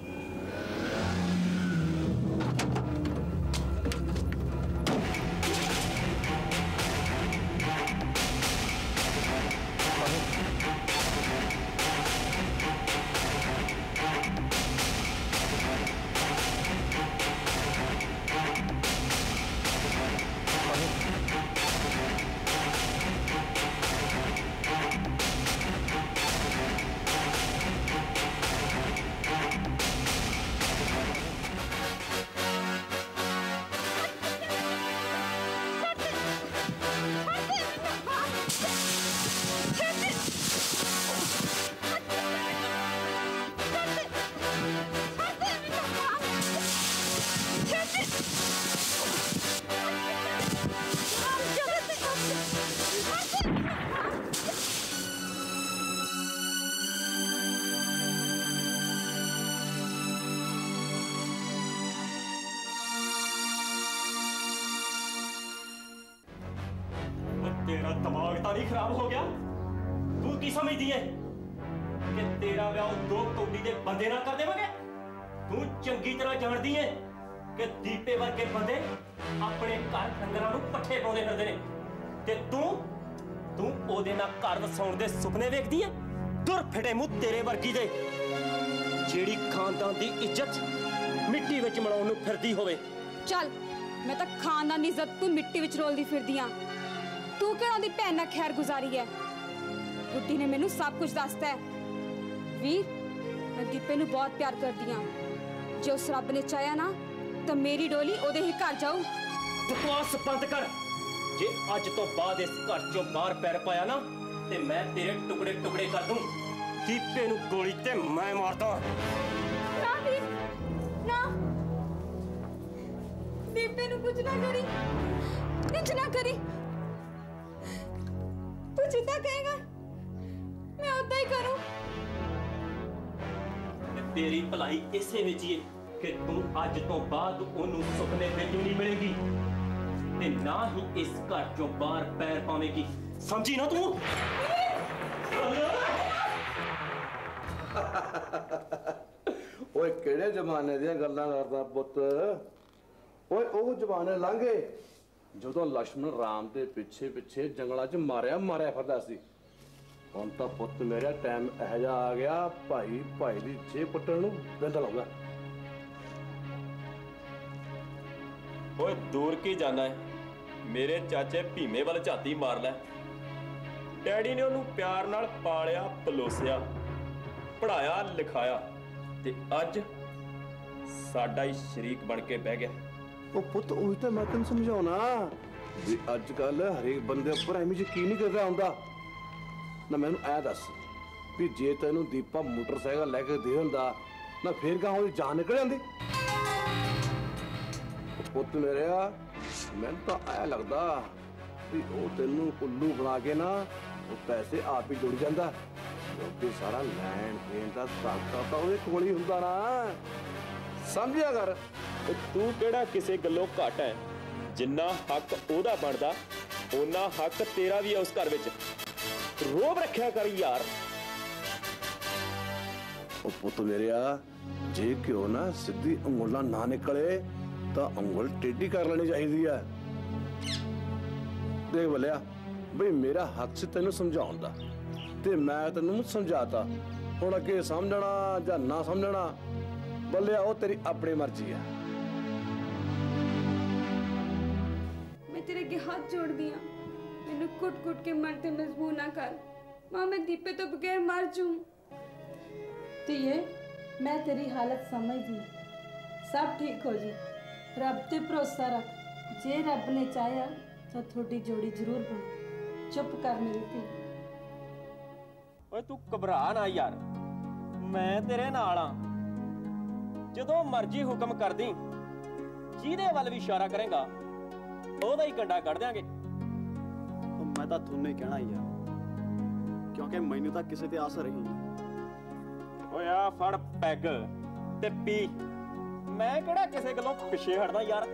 तेरा दिमाग तो नहीं खराब हो गया तू की समझदी है कि तेरा ब्याह दो कौडी दे बंदे ना कर देवांगे तू चंगी तरह जानदी है कि दीपे वर्गे बंदे अपने घर डंगरां नूं पट्ठे पाउंदे फिरदे ने ते तू तू ओदे नाल घर वसाउण दे सुपने वेखदी है दुर फिटे मुंह तेरे वर्गी दे जेड़ी खानदान दी इज्जत मिट्टी विच मलाउण नूं फिरदी होवे चल मैं तो खानदान दी इज्जत तू मिट्टी विच रोलदी फिरदी हां तू किहड़ा दी भैन नाल खैर गुजारी है बुड्ढी ने मैनू सब कुछ दसता है वीर मैं दीपे नू बहुत प्यार करदी हां जे उस रब ने चाहया ना तो मेरी डोली ओदे ही घर जाऊ बकवास बंद कर जे अज तो बाद इस घर चों बाहर पैर पाया ना ते मैं तेरे टुकड़े टुकड़े कर दूं दीपे नू गोली ते मैं मारदा ना वीर ना ਬੇਬੇ ਨੂੰ ਕੁਝ ਨਾ ਕਰੀ, ਕੁਝ ਨਾ ਕਰੀ। ਤੂੰ ਜਿੱਦਾਂ ਕਹੇਗਾ ਮੈਂ ਉਦਾਂ ਹੀ ਕਰੂੰ। तेरी भलाई इसे विच ही है कि तू अज तो बाद ओनू सुपने विच नहीं मिलेगी ते ना ही इस घर चों बाहर पैर पावेगी, समझी ना तू? ओए किहड़े जमाने दी गल्लां करदा पुत्त? ओए ਉਹ जमाने लंघे ਜਦੋਂ ਲక్ష్మణ ਰਾਮ ਦੇ ਪਿੱਛੇ ਪਿੱਛੇ ਜੰਗਲਾਂ 'ਚ ਮਾਰਿਆ ਮਾਰਿਆ ਫਿਰਦਾ ਸੀ। ਹੁਣ ਤਾਂ ਪੁੱਤ ਮੇਰਾ ਟਾਈਮ ਇਹੋ ਜਿਹਾ ਆ ਗਿਆ, ਭਾਈ ਭਾਈ ਦੀ ਜੇਬ ਪੁੱਟਣ ਨੂੰ ਬਿੰਦ ਲਾਉਂਦਾ। ओए दूर की जाना है, मेरे चाचे भीमे वाल झाती मार लै। डैडी ने ओनू प्यार नाल पालिया पलोसिया, पढ़ाया लिखाया ते अज साडा ही शरीक बन के बह गया। ਉਹ ਪੁੱਤ ਉਹੀ ਤਾਂ ਮੈਂ ਤੈਨੂੰ ਸਮਝਾਉਣਾ ਵੀ ਅੱਜ ਕੱਲ ਹਰੇਕ ਬੰਦੇ ਉੱਪਰ ਐਵੇਂ ਯਕੀਨ ਨਹੀਂ ਕਰਦਾ ਹੁੰਦਾ ਨਾ। ਮੈਨੂੰ ਐ ਦੱਸ ਵੀ ਜੇ ਤੈਨੂੰ ਦੀਪਾ ਮੋਟਰਸਾਈਕਲ ਲੈ ਕੇ ਦੇ ਹੁੰਦਾ ਨਾ ਫੇਰ ਕਹਾਂ ਉਹਦੀ ਜਾਨ ਨਿਕਲ ਜਾਂਦੀ? ਪੁੱਤ ਮੇਰਿਆ ਮੈਨੂੰ ਤਾਂ ਐ ਲੱਗਦਾ ਵੀ ਉਹ ਤੈਨੂੰ ਉੱਲੂ ਬਣਾ ਕੇ ਨਾ ਉਹ ਪੈਸੇ ਆਪ ਹੀ ਜੁੜ ਜਾਂਦਾ, ਕਿਉਂਕਿ ਸਾਰਾ ਲੈਣ ਦੇਣ ਦਾ ਤਾਕਾ ਤਾਂ ਉਹਦੇ ਕੋਲ ਹੀ ਹੁੰਦਾ ਨਾ। ਸਮਝਿਆ ਕਰ। तू केड़ा किसे गल्लों घट है, जिन्ना हक ओदा बनदा ओना हक तेरा भी है उस घर विच। रोब रखिया कर यार। ਉਹ ਪੁੱਤ ਮੇਰਿਆ ਜੇ ਕਿਉਂ ਨਾ ਸਿੱਧੀ ਉਂਗਲਾਂ ਨਾ ਨਿਕਲੇ ਤਾਂ ਉਂਗਲ ਟੇਢੀ ਕਰ ਲੈਣੀ ਚਾਹੀਦੀ ਹੈ। ਦੇਖ ਬਲਿਆ ਬਈ ਮੇਰਾ ਹੱਕ ਸੀ ਤੈਨੂੰ ਸਮਝਾਉਣ ਦਾ ਤੇ ਮੈਂ ਤੈਨੂੰ ਸਮਝਾਤਾ। ਹੁਣ ਅੱਗੇ ਸਮਝਣਾ ਜਾਂ ਨਾ ਸਮਝਣਾ ਬੱਲਿਆ ਉਹ ਤੇਰੀ ਆਪਣੀ ਮਰਜ਼ੀ ਆ। मैं तेरे अगे हाथ जोड़दी हां, मैनू कुट कुट के मन ते मजबूर ना कर। मां मैं दीपे तो बगैर मर जाऊं। ਧੀਏ मैं तेरी हालत समझदी, सब ठीक हो जी। रब ते भरोसा रख, जे रब ने चाहया तो थोड़ी जोड़ी जरूर बने। चुप कर मेरी धी। ओए तू घबरा ना यार, मैं तेरे नाल आ। जदों मर्जी हुक्म कर दी, जिहदे वल भी इशारा करेगा ਉਹਦਾ ਹੀ ਗੰਡਾ ਕੱਢ ਦਿਆਂਗੇ। ਮੈਂ ਤਾਂ ਤੁਹਾਨੂੰ ਹੀ ਕਹਿਣਾ ਯਾਰ, ਕਿਉਂਕਿ ਮੈਨੂੰ ਤਾਂ ਕਿਸੇ ਤੇ ਆਸ ਰਹੀ ਨਹੀਂ। ਓਏ ਆ ਫੜ ਪੈਗ ਤੇ ਪੀ, ਮੈਂ ਕਿਹੜਾ ਕਿਸੇ ਗੱਲੋਂ ਪਿੱਛੇ ਹਟਦਾ ਯਾਰ।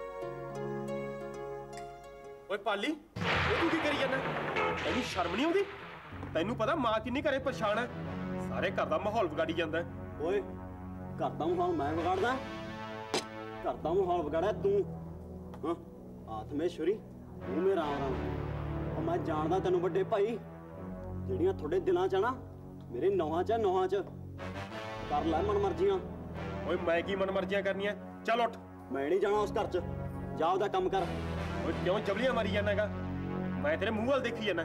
ਓਏ ਪਾਲੀ ਇਹ ਤੂੰ ਕੀ ਕਰੀ ਜਾਂਦਾ? ਤੈਨੂੰ ਸ਼ਰਮ ਨਹੀਂ ਆਉਂਦੀ? ਤੈਨੂੰ ਪਤਾ ਮਾਂ ਕਿੰਨੀ ਘਰੇ ਪਰੇਸ਼ਾਨ ਹੈ, ਸਾਰੇ ਘਰ ਦਾ ਮਾਹੌਲ ਵਿਗਾੜੀ ਜਾਂਦਾ। ਓਏ ਘਰ ਦਾ ਮਾਹੌਲ ਮੈਂ ਵਿਗਾੜਦਾ? ਘਰ ਦਾ ਮਾਹੌਲ ਵਿਗਾੜਿਆ ਤੂੰ? ਹਾਂ ਆਤਮੇਸ਼ਵਰੀ ਤੂੰ ਮੇਰਾ ਰਾਮ ਉਹ ਮੈਂ ਜਾਣਦਾ ਤੈਨੂੰ ਵੱਡੇ ਭਾਈ, ਜਿਹੜੀਆਂ ਤੁਹਾਡੇ ਦਿਲਾਂ 'ਚ ਆ ਨਾ ਮੇਰੇ ਨੌਹਾਂ 'ਚ ਨੌਹਾਂ 'ਚ ਕਰ ਲੈ ਮਨ ਮਰਜ਼ੀਆਂ। ਓਏ ਮੈਂ ਕੀ ਮਨ ਮਰਜ਼ੀਆਂ ਕਰਨੀਆਂ? ਚੱਲ ਉੱਠ। ਮੈਂ ਨਹੀਂ ਜਾਣਾ ਉਸ ਘਰ 'ਚ, ਜਾ ਉਹਦਾ ਕੰਮ ਕਰ। ਓਏ ਕਿਉਂ ਜਬਲੀਆਂ ਮਾਰੀ ਜਾਂਦਾ ਹੈਗਾ? ਮੈਂ ਤੇਰੇ ਮੂੰਹ ਵੱਲ ਦੇਖੀ ਜਾਂਦਾ।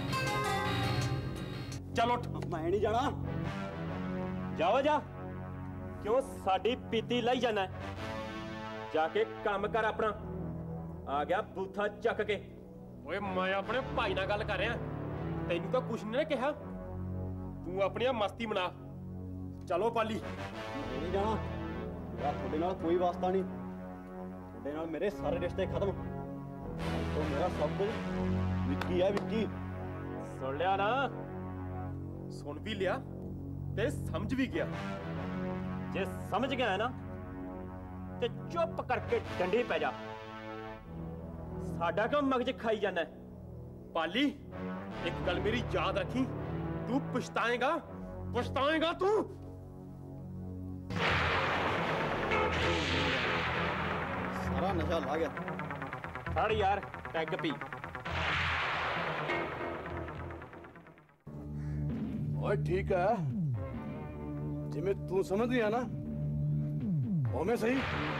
ਚੱਲ ਉੱਠ। ਮੈਂ ਨਹੀਂ ਜਾਣਾ। ਜਾਓ ਜਾ, ਕਿਉਂ ਸਾਡੀ ਪੀਤੀ ਲਈ ਜਾਣਾ? ਜਾ ਕੇ ਕੰਮ ਕਰ ਆਪਣਾ। ਆ ਗਿਆ ਬੂਥਾ ਚੱਕ ਕੇ। ਓਏ ਮੈਂ ਆਪਣੇ ਭਾਈ ਨਾਲ ਗੱਲ ਕਰ ਰਿਹਾ, ਤੈਨੂੰ ਤਾਂ ਕੁਛ ਨਹੀਂ ਕਿਹਾ। ਤੂੰ ਆਪਣੀ ਮਸਤੀ ਮਨਾ। ਚਲੋ ਪਾਲੀ। ਨਹੀਂ ਜਾਣਾ, ਮੇਰਾ ਤੁਹਾਡੇ ਨਾਲ ਕੋਈ ਵਾਸਤਾ ਨਹੀਂ। ਤੁਹਾਡੇ ਨਾਲ ਮੇਰੇ ਸਾਰੇ ਰਿਸ਼ਤੇ ਖਤਮ। ਉਹ ਮੇਰਾ ਸਭ ਕੁਝ ਵਿੱਕੀ ਹੈ, ਵਿੱਕੀ। ਸੁਣ ਲਿਆ ਨਾ? ਸੁਣ ਵੀ ਲਿਆ ਤੇ ਸਮਝ ਵੀ ਗਿਆ। ਜੇ ਸਮਝ ਗਿਆ ਨਾ ਤੇ ਚੁੱਪ ਕਰਕੇ ਡੰਡੀ ਪੈ ਜਾ। ਸਾਡਾ ਕਿਉਂ ਮਗਜ ਖਾਈ ਜਾਂਦਾ? ਪਾਲੀ ਇੱਕ ਗੱਲ ਮੇਰੀ ਯਾਦ ਰੱਖੀ, ਤੂੰ ਪਛਤਾਏਗਾ, ਪਛਤਾਏਗਾ ਤੂੰ। ਸਾਰਾ ਨਸ਼ਾ ਲਾ ਗਿਆ। ਫੜ ਯਾਰ ਪੈਗ ਪੀ। ਓਏ ਠੀਕ ਹੈ, ਜਿਵੇਂ ਤੂੰ ਸਮਝਦੀ ਆ ਨਾ ਉਵੇਂ ਸਹੀ।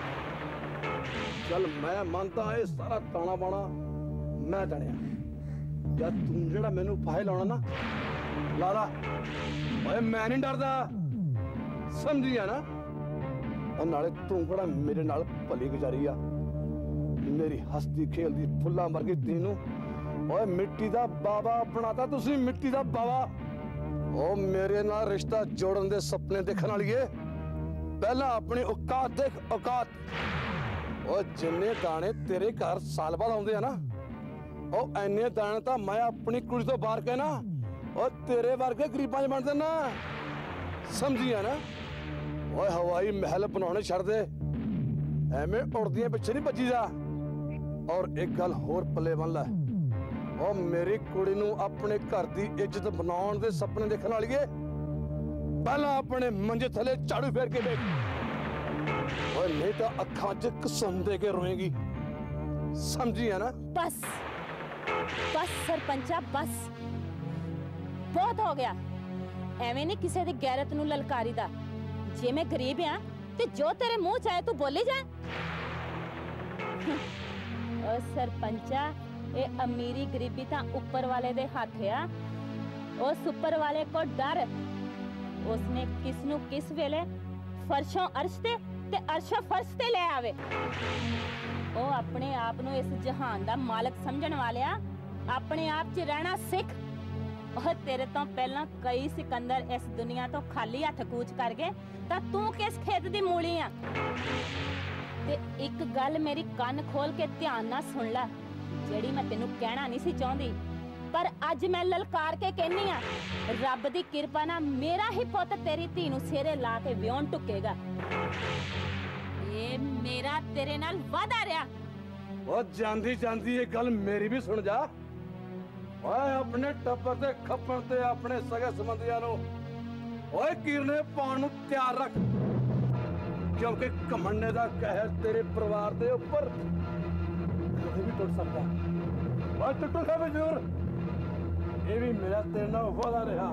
ਚੱਲ ਮੈਂ ਮੰਨਦਾ ਇਹ ਸਾਰਾ ਤਾਣਾ ਬਾਣਾ ਮੈਂ ਤਣਿਆ, ਜਦ ਤੂੰ ਜਿਹੜਾ ਮੈਨੂੰ ਫਾਹੇ ਲਾਉਣਾ ਨਾ ਲਾ ਲਾ। ਓਏ ਮੈਂ ਨਹੀਂ ਡਰਦਾ, ਸਮਝੀ ਆ ਨਾ? ਉਹ ਨਾਲੇ ਤੂੰ ਕਿਹੜਾ ਮੇਰੇ ਨਾਲ ਭਲੀ ਗੁਜ਼ਾਰੀ ਆ, ਮੇਰੀ ਹੱਸਦੀ ਖੇਲਦੀ ਫੁੱਲਾਂ ਵਰਗੀ ਤੈਨੂੰ ਓਏ ਮਿੱਟੀ ਦਾ ਬਾਬਾ ਬਣਾਤਾ ਤੁਸੀਂ, ਮਿੱਟੀ ਦਾ ਬਾਬਾ। ਉਹ ਮੇਰੇ ਨਾਲ ਰਿਸ਼ਤਾ ਜੋੜਨ ਦੇ ਸੁਪਨੇ ਦੇਖਣ ਵਾਲੀਏ, ਪਹਿਲਾਂ ਆਪਣੀ ਔਕਾਤ ਦੇਖ, ਔਕਾਤ। ਉਹ ਜਿੰਨੇ ਦਾਣੇ ਤੇਰੇ ਘਰ ਸਾਲ ਬਾਅਦ ਆਉਂਦੇ ਆ ਨਾ, ਉਹ ਐਨੇ ਦਾਣੇ ਤਾਂ ਮੈਂ ਆਪਣੀ ਕੁੜੀ ਤੋਂ ਬਾਹਰ ਕੇ ਨਾ ਉਹ ਤੇਰੇ ਵਰਗੇ ਗਰੀਬਾਂ 'ਚ ਵੰਡ ਦੇਣਾ। ਸਮਝੀਆ ਨਾ? ਓਏ ਹਵਾਈ ਮਹਿਲ ਬਣਾਉਣੇ ਛੱਡ ਦੇ, ਐਵੇਂ ਉੜਦੀਆਂ ਪਿੱਛੇ ਨਹੀਂ ਭੱਜੀ ਜਾ। ਔਰ ਇੱਕ ਗੱਲ ਹੋਰ ਪੱਲੇ ਬੰਨ ਲੈ, ਉਹ ਮੇਰੀ ਕੁੜੀ ਨੂੰ ਆਪਣੇ ਘਰ ਦੀ ਇੱਜ਼ਤ ਬਣਾਉਣ ਦੇ ਸੁਪਨੇ ਦੇਖਣ ਵਾਲੀਏ, ਪਹਿਲਾਂ ਆਪਣੇ ਮੰਜੇ ਥੱਲੇ ਝਾੜੂ ਫੇਰ ਕੇ ਦੇਖ। ਓਏ ਨਹੀਂ ਤਾਂ ਅੱਖਾਂ 'ਚ ਕਸਮ ਦੇ ਕੇ ਰੋਏਗੀ। ਸਮਝੀ ਆ ਨਾ? ਬਸ ਬਸ ਸਰਪੰਚਾ, ਬਸ ਬਹੁਤ ਹੋ ਗਿਆ। ਐਵੇਂ ਨਹੀਂ ਕਿਸੇ ਦੀ ਗੈਰਤ ਨੂੰ ਲਲਕਾਰੀ ਦਾ। ਜੇ ਮੈਂ ਗਰੀਬ ਆ ਤੇ ਜੋ ਤੇਰੇ ਮੂੰਹ ਚ ਆਏ ਤੂੰ ਬੋਲੀ ਜਾ। ਓ ਸਰਪੰਚਾ, ਇਹ ਅਮੀਰੀ ਗਰੀਬੀ ਤਾਂ ਉੱਪਰ ਵਾਲੇ ਦੇ ਹੱਥ ਆ। ਉਸ ਉੱਪਰ ਵਾਲੇ ਕੋ ਡਰ, ਉਸਨੇ ਕਿਸ ਨੂੰ ਕਿਸ ਵੇਲੇ ਫਰਸ਼ੋਂ ਅਰਸ਼ ਤੇ ਤੇ ਅਰਸ਼ੋਂ ਫਰਸ਼ ਤੇ ਲੈ ਆਵੇ। ਉਹ ਆਪਣੇ ਆਪ ਨੂੰ ਇਸ ਜਹਾਨ ਦਾ ਮਾਲਕ ਸਮਝਣ ਵਾਲਿਆ, ਆਪਣੇ ਆਪ 'ਚ ਰਹਿਣਾ ਸਿੱਖ। ਉਹ ਤੇਰੇ ਤੋਂ ਪਹਿਲਾਂ ਕਈ ਸਿਕੰਦਰ ਇਸ ਦੁਨੀਆ ਤੋਂ ਖਾਲੀ ਹੱਥ ਕੂਚ ਕਰ ਗਏ, ਤਾਂ ਤੂੰ ਕਿਸ ਖੇਤ ਦੀ ਮੂਲੀ ਆ? ਤੇ ਇੱਕ ਗੱਲ ਮੇਰੀ ਕੰਨ ਖੋਲ ਕੇ ਧਿਆਨ ਨਾਲ ਸੁਣ ਲੈ, ਜਿਹੜੀ ਮੈਂ ਤੈਨੂੰ ਕਹਿਣਾ ਨਹੀਂ ਸੀ ਚਾਹੁੰਦੀ, ਪਰ ਅੱਜ ਮੈਂ ਲਲਕਾਰ ਕੇ ਕਹਿਨੀ ਆ। ਰੱਬ ਦੀ ਕਿਰਪਾ ਨਾਲ ਮੇਰਾ ਹੀ ਪੁੱਤ ਤੇਰੀ ਧੀ ਨੂੰ ਸਿਰੇ ਲਾ ਕੇ ਵਿਆਹਣ ਟੁੱਕੇਗਾ। ਇਹ ਮੇਰਾ ਤੇਰੇ ਨਾਲ ਵਾਅਦਾ ਰਿਹਾ। ਉਹ ਜਾਂਦੀ ਜਾਂਦੀ ਇਹ ਗੱਲ ਮੇਰੀ ਵੀ ਸੁਣ ਜਾ। ਓਏ ਆਪਣੇ ਟੱਬਰ ਦੇ ਖੱਪਣ ਤੇ ਆਪਣੇ ਸਗੇ ਸੰਬੰਧੀਆਂ ਨੂੰ ਓਏ ਕੀਰਨੇ ਪਾਉਣ ਨੂੰ ਤਿਆਰ ਰੱਖ, ਕਿਉਂਕਿ ਘਮੰਡੇ ਦਾ ਕਹਿਰ ਤੇਰੇ ਪਰਿਵਾਰ ਦੇ ਉੱਪਰ ਕਦੇ ਵੀ ਟੁੱਟ ਸਕਦਾ। ਓਏ ਟੁੱਟੂਗਾ ਵੀ ਜ਼ਰੂਰ। ਇਹ ਵੀ ਮੇਰਾ ਤੇਰੇ ਨਾਲ ਵਾਅਦਾ ਰਿਹਾ।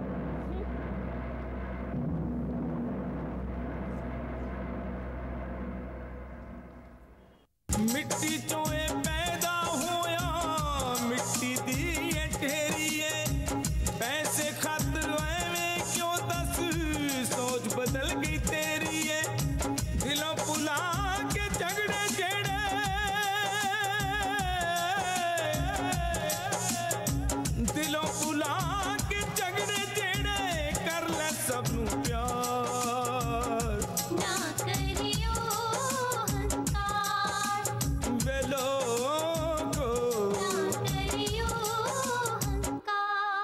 ਮਿੱਟੀ ਚੋਂ ਇਹ ਪੈਦਾ ਹੋਇਆ, ਮਿੱਟੀ ਦੀ ਇਹ ਢੇਰੀ ਏ। ਪੈਸੇ ਖਾਤਰ ਐਵੇਂ ਕਿਉਂ ਦੱਸ, ਸੋਚ ਬਦਲ ਗਈ ਤੇਰੀ ਏ। ਦਿਲੋਂ ਭੁਲਾ ਕੇ ਝਗੜੇ ਜਿਹੜੇ, ਦਿਲੋਂ ਭੁਲਾ ਕੇ ਝਗੜੇ ਜਿਹੜੇ, ਕਰ ਲੈ ਸਭ ਨੂੰ ਪਿਆਰ। ਨਾ ਕਰਿਓ ਹੰਕਾਰ, ਵੇ ਲੋਗੋ ਨਾ ਕਰਿਓ ਹੰਕਾਰ।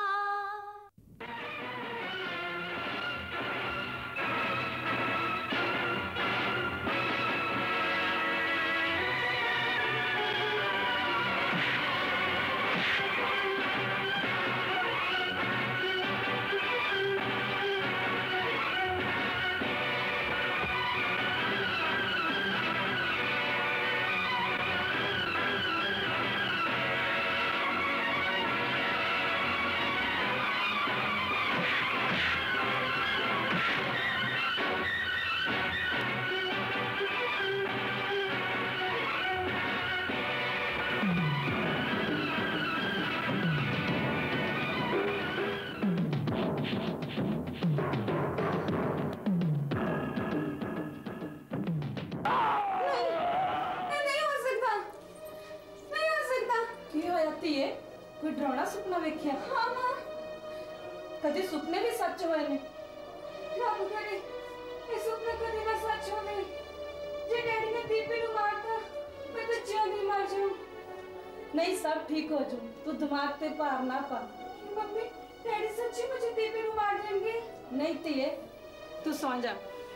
ਕੋਈ ਡਰਾਉਣਾ ਸੁਪਨਾ ਵੇਖਿਆ? ਹਾਂ ਮਾਂ, ਕਦੇ ਸੁਪਨੇ ਵੀ ਸੱਚ ਹੋਏ ਨੇ? ਰੱਬ ਕਰੇ ਇਹ ਸੁਪਨਾ ਕਦੇ ਨਾ ਸੱਚ ਹੋਵੇ। ਜੇ ਡੈਡੀ ਨੇ ਦੀਪੇ ਨੂੰ ਮਾਰਤਾ, ਮੈਂ ਤਾਂ ਜਿਉਂਦੀ ਮਰ ਜਾਊਂ। ਨਹੀਂ, ਸਭ ਠੀਕ ਹੋ ਜੂ, ਤੂੰ ਦਿਮਾਗ ਤੇ ਭਾਰ ਨਾ ਪਾ। ਮੰਮੀ, ਡੈਡੀ ਸੱਚੀ ਮੁझे ਦੀਪੇ ਨੂੰ ਮਾਰ ਦੇਣਗੇ? ਨਹੀਂ ਧੀਏ, ਤੂੰ ਸੌਂ ਜਾ।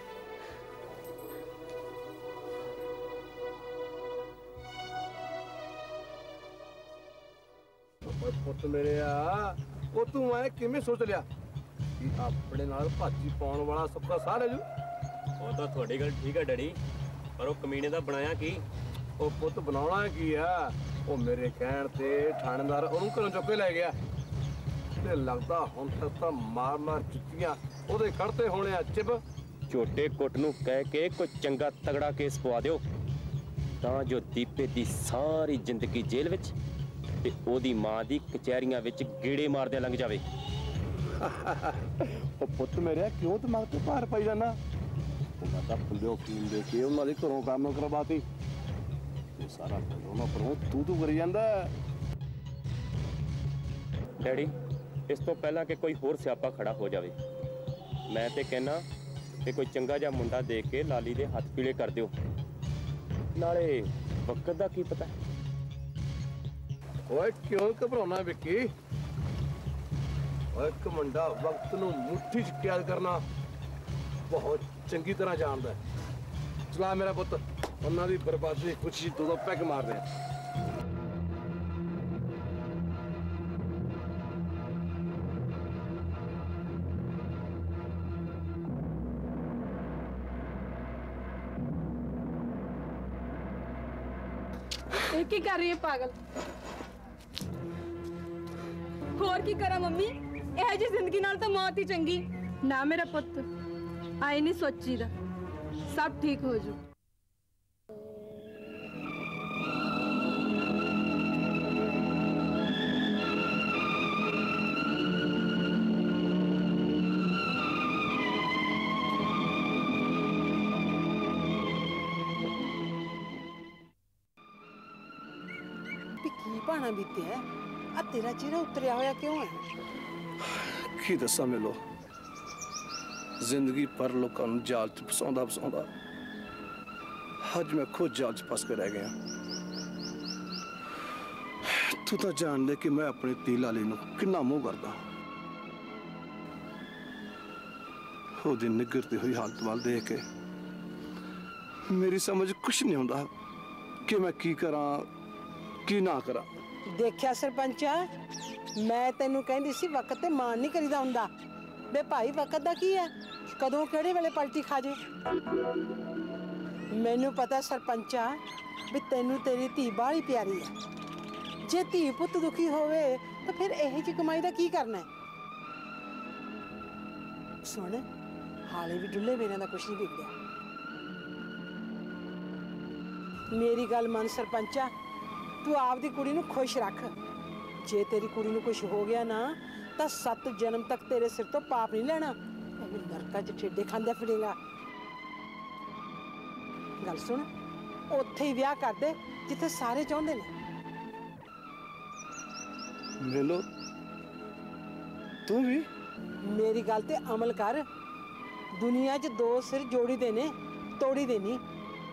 ਓਏ ਪੁੱਤ ਮੇਰੇ ਆ, ਉਹ ਤੂੰ ਐ ਕਿਵੇਂ ਸੋਚ ਲਿਆ ਕਿ ਆਪਣੇ ਨਾਲ ਭਾਜੀ ਪਾਉਣ ਵਾਲਾ ਸੁੱਕਾ ਸਾਹ ਲੈ ਜੂ? ਉਹ ਤਾਂ ਤੁਹਾਡੀ ਗੱਲ ਠੀਕ ਹੈ ਡੈਡੀ, ਪਰ ਉਹ ਕਮੀਨੇ ਦਾ ਬਣਾਇਆ ਕੀ? ਉਹ ਪੁੱਤ ਬਣਾਉਣਾ ਕੀ ਆ, ਉਹ ਮੇਰੇ ਕਹਿਣ ਤੇ ਥਾਣੇਦਾਰ ਉਹਨੂੰ ਘਰੋਂ ਚੁੱਕ ਕੇ ਲੈ ਗਿਆ ਤੇ ਲੱਗਦਾ ਹੁਣ ਤੱਕ ਤਾਂ ਮਾਰ ਮਾਰ ਚੁੱਕੀਆਂ ਉਹਦੇ ਖੜਤੇ ਹੋਣੇ ਆ ਚਿਬ। ਝੋਟੇ ਕੁੱਟ ਨੂੰ ਕਹਿ ਕੇ ਕੋਈ ਚੰਗਾ ਤਗੜਾ ਕੇਸ ਪਵਾ ਦਿਓ, ਤਾਂ ਜੋ ਦੀਪੇ ਦੀ ਸਾਰੀ ਜ਼ਿੰਦਗੀ ਜੇਲ੍ਹ ਵਿੱਚ ਤੇ ਉਹਦੀ ਮਾਂ ਦੀ ਕਚਹਿਰੀਆਂ ਵਿੱਚ ਗੇੜੇ ਮਾਰਦਿਆਂ ਲੰਘ ਜਾਵੇ। ਉਹ ਪੁੱਤ ਮੇਰੇ ਕਿਉਂ ਦਿਮਾਗ ਤੇ ਭਾਰ ਪਾਈ ਜਾਣਾ? ਉਹਨਾਂ ਦਾ ਫੁੱਲਿਓ ਫੀਲ ਦੇ ਕੇ ਉਹਨਾਂ ਦੇ ਘਰੋਂ ਕੰਮ ਕਰਵਾਤੀ ਤੇ ਸਾਰਾ ਉਹਨਾਂ ਪਰੋਂ ਤੂੰ ਤੂੰ ਕਰੀ ਜਾਂਦਾ। ਡੈਡੀ, ਇਸ ਤੋਂ ਪਹਿਲਾਂ ਕਿ ਕੋਈ ਹੋਰ ਸਿਆਪਾ ਖੜਾ ਹੋ ਜਾਵੇ, ਮੈਂ ਤੇ ਕਹਿਣਾ ਕਿ ਕੋਈ ਚੰਗਾ ਜਿਹਾ ਮੁੰਡਾ ਦੇਖ ਕੇ ਲਾਲੀ ਦੇ ਹੱਥ ਪੀਲੇ ਕਰ ਦਿਓ, नाले वक्त दा की पता? ओए क्यों घबराना विक्की? ओए कमंडा वक्त नूं मुट्ठी च कैद करना बहुत चंगी तरह जानदा है। चला मेरा पुत्त, उन्हां दी बर्बादी दी खुशी दो दो पैग मार दे। ਇਹ ਕੀ ਕਰ ਰਹੀ ਹੈ ਪਾਗਲ? ਹੋਰ ਕੀ ਕਰਾਂ ਮੰਮੀ, ਇਹ ਜੀ ਜ਼ਿੰਦਗੀ ਨਾਲ ਤਾਂ ਮੌਤ ਹੀ ਚੰਗੀ। ਨਾ ਮੇਰਾ ਪੁੱਤ, ਆਈ ਨਹੀਂ ਸੋਚੀਦਾ, ਸਭ ਠੀਕ ਹੋ ਜੂ। ਕੀ ਭਾਣਾ ਬੀਤਿਆ? ਆ ਤੇਰਾ ਚਿਹਰਾ ਉਤਰਿਆ ਹੋਇਆ ਕਿਉਂ ਹੈ? ਕੀ ਦੱਸਾਂ ਮਿਲੋ, ਜ਼ਿੰਦਗੀ ਪਰ ਲੋਕਾਂ ਨੂੰ ਜਾਲ 'ਚ ਫਸਾਉਂਦਾ ਫਸਾਉਂਦਾ ਅੱਜ ਮੈਂ ਖੁਦ ਜਾਲ 'ਚ ਫਸ ਕੇ ਰਹਿ ਗਿਆ। ਤੂੰ ਤਾਂ ਜਾਣਦੇ ਕਿ ਮੈਂ ਆਪਣੀ ਧੀ ਲਾਲੀ ਨੂੰ ਕਿੰਨਾ ਮੋਹ ਕਰਦਾ। ਉਹਦੀ ਨਿੱਘਰਦੀ ਹੋਈ ਹਾਲਤ ਵੱਲ ਦੇਖ ਕੇ ਮੇਰੀ ਸਮਝ ਕੁਛ ਨਹੀਂ ਹੁੰਦਾ ਕਿ ਮੈਂ ਕੀ ਕਰਾਂ ਕੀ ਨਾ ਕਰਾਂ। ਦੇਖਿਆ ਸਰਪੰਚਾ, ਮੈਂ ਤੈਨੂੰ ਕਹਿੰਦੀ ਸੀ ਵਕਤ ਤੇ ਮਾਣ ਨਹੀਂ ਕਰੀਦਾ ਹੁੰਦਾ। ਬੇ ਭਾਈ ਵਕਤ ਦਾ ਕੀ ਹੈ, ਕਦੋਂ ਕਿਹੜੇ ਵੇਲੇ ਪਲਟੀ ਖਾ ਜੇ। ਮੈਨੂੰ ਪਤਾ ਸਰਪੰਚਾ ਵੀ ਤੈਨੂੰ ਤੇਰੀ ਧੀ ਬਾਹਲੀ ਪਿਆਰੀ ਹੈ। ਜੇ ਧੀ ਪੁੱਤ ਦੁਖੀ ਹੋਵੇ ਤਾਂ ਫਿਰ ਇਹੋ ਜਿਹੀ ਕਮਾਈ ਦਾ ਕੀ ਕਰਨਾ ਹੈ? ਸੁਣ, ਹਾਲੇ ਵੀ ਡੁੱਲੇ ਮੇਰਿਆਂ ਦਾ ਕੁਛ ਨਹੀਂ ਵਿਗੜਿਆ। ਮੇਰੀ ਗੱਲ ਮੰਨ ਸਰਪੰਚਾ, ਤੂੰ ਆਪਦੀ ਕੁੜੀ ਨੂੰ ਖੁਸ਼ ਰੱਖ। ਜੇ ਤੇਰੀ ਕੁੜੀ ਨੂੰ ਕੁਛ ਹੋ ਗਿਆ ਨਾ ਤਾਂ ਸੱਤ ਜਨਮ ਤੱਕ ਤੇਰੇ ਸਿਰ ਤੋਂ ਪਾਪ ਨਹੀਂ ਲੈਣਾ, ਉਹ ਨਰਕਾਂ 'ਚ ਠੇਡੇ ਖਾਂਦਾ ਫਿਰੇਗਾ। ਗੱਲ ਸੁਣ, ਉੱਥੇ ਹੀ ਵਿਆਹ ਕਰ ਦੇ ਜਿੱਥੇ ਸਾਰੇ ਚਾਹੁੰਦੇ ਨੇ। ਮਿਲੋ ਤੂੰ ਵੀ ਮੇਰੀ ਗੱਲ ਤੇ ਅਮਲ ਕਰ। ਦੁਨੀਆ 'ਚ ਦੋ ਸਿਰ ਜੋੜੀ ਦੇ ਨੇ, ਤੋੜੀ ਦੇ ਨਹੀਂ।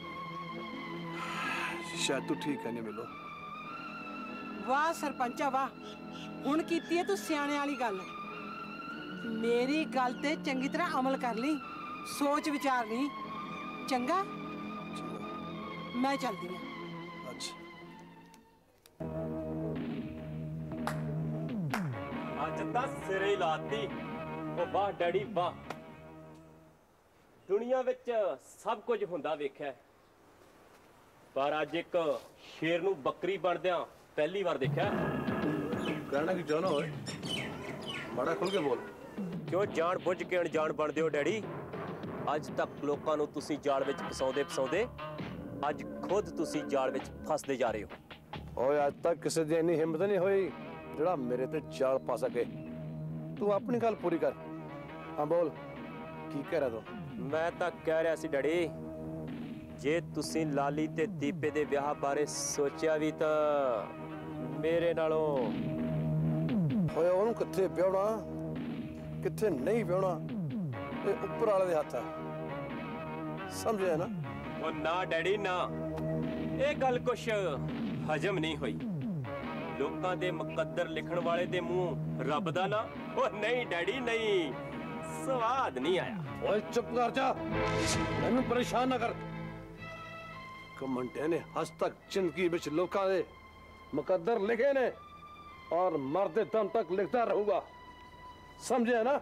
ਸ਼ਾਇਦ ਤੂੰ ਠੀਕ ਹੈ ਨਹੀਂ ਮਿਲੋ। ਵਾਹ ਸਰਪੰਚਾ ਵਾਹ, ਹੁਣ ਕੀਤੀ ਹੈ ਤੂੰ ਸਿਆਣੇ ਵਾਲੀ ਗੱਲ। ਮੇਰੀ ਗੱਲ ਤੇ ਚੰਗੀ ਤਰ੍ਹਾਂ ਅਮਲ ਕਰ ਲਈ, ਸੋਚ ਵਿਚਾਰ ਲਈ। ਚੰਗਾ, ਮੈਂ ਚੱਲਦੀ ਹਾਂ। ਅੱਛਾ, ਅੱਜ ਤਾਂ ਸਿਰੇ ਲਾਤੀ। ਉਹ ਵਾਹ ਡੈਡੀ ਵਾਹ, ਦੁਨੀਆ ਵਿੱਚ ਸਭ ਕੁਝ ਹੁੰਦਾ ਵੇਖਿਆ, ਪਰ ਅੱਜ ਇੱਕ ਸ਼ੇਰ ਨੂੰ ਬੱਕਰੀ ਬਣਦਿਆਂ ਪਹਿਲੀ ਵਾਰ ਦੇਖਿਆ। ਕਹਿਣਾ ਕੀ ਚਾਹਨਾ ਓਏ, ਬੜਾ ਖੁੱਲ ਕੇ ਬੋਲ। ਕਿਉਂ ਜਾਣ ਬੁੱਝ ਕੇ ਅਣਜਾਣ ਬਣਦੇ ਹੋ ਡੈਡੀ? ਅੱਜ ਤੱਕ ਲੋਕਾਂ ਨੂੰ ਤੁਸੀਂ ਜਾਲ ਵਿੱਚ ਫਸਾਉਂਦੇ ਫਸਾਉਂਦੇ ਅੱਜ ਖੁਦ ਤੁਸੀਂ ਜਾਲ ਵਿੱਚ ਫਸਦੇ ਜਾ ਰਹੇ ਹੋ। ਓਏ ਅੱਜ ਤੱਕ ਕਿਸੇ ਦੀ ਇੰਨੀ ਹਿੰਮਤ ਨਹੀਂ ਹੋਈ ਜਿਹੜਾ ਮੇਰੇ ਤੇ ਜਾਲ ਪਾ ਸਕੇ। ਤੂੰ ਆਪਣੀ ਗੱਲ ਪੂਰੀ ਕਰ। ਹਾਂ ਬੋਲ, ਕੀ ਕਹਿ ਰਿਹਾ ਤੂੰ? ਮੈਂ ਤਾਂ ਕਹਿ ਰਿਹਾ ਸੀ ਡੈਡੀ, ਜੇ ਤੁਸੀਂ ਲਾਲੀ ਤੇ ਦੀਪੇ ਦੇ ਵਿਆਹ ਬਾਰੇ ਸੋਚਿਆ ਵੀ ਤਾਂ ਮੇਰੇ ਨਾਲੋਂ ਹੋਇਆ ਉਹਨੂੰ ਕਿੱਥੇ ਵਿਆਹਣਾ ਕਿੱਥੇ ਨਹੀਂ ਵਿਆਹਣਾ ਇਹ ਉੱਪਰ ਵਾਲੇ ਦੇ ਹੱਥ ਆ, ਸਮਝਿਆ ਨਾ? ਉਹ ਨਾ ਡੈਡੀ ਨਾ, ਇਹ ਗੱਲ ਕੁਛ ਹਜਮ ਨਹੀਂ ਹੋਈ। ਲੋਕਾਂ ਦੇ ਮੁਕੱਦਰ ਲਿਖਣ ਵਾਲੇ ਦੇ ਮੂੰਹ ਰੱਬ ਦਾ ਨਾ। ਉਹ ਨਹੀਂ ਡੈਡੀ ਨਹੀਂ, ਸਵਾਦ ਨਹੀਂ ਆਇਆ। ਓਏ ਚੁੱਪ ਕਰ ਜਾ, ਮੈਨੂੰ ਪਰੇਸ਼ਾਨ ਨਾ ਕਰ। ਕਮੰਟੇ ਨੇ ਅੱਜ ਤੱਕ ਜ਼ਿੰਦਗੀ ਵਿੱਚ ਲੋਕਾਂ ਦੇ ਮੁਕੱਦਰ ਲਿਖੇ ਨੇ ਔਰ ਮਰਦੇ ਦਮ ਤੱਕ ਲਿਖਦਾ ਰਹੂਗਾ, ਸਮਝਿਆ ਨਾ?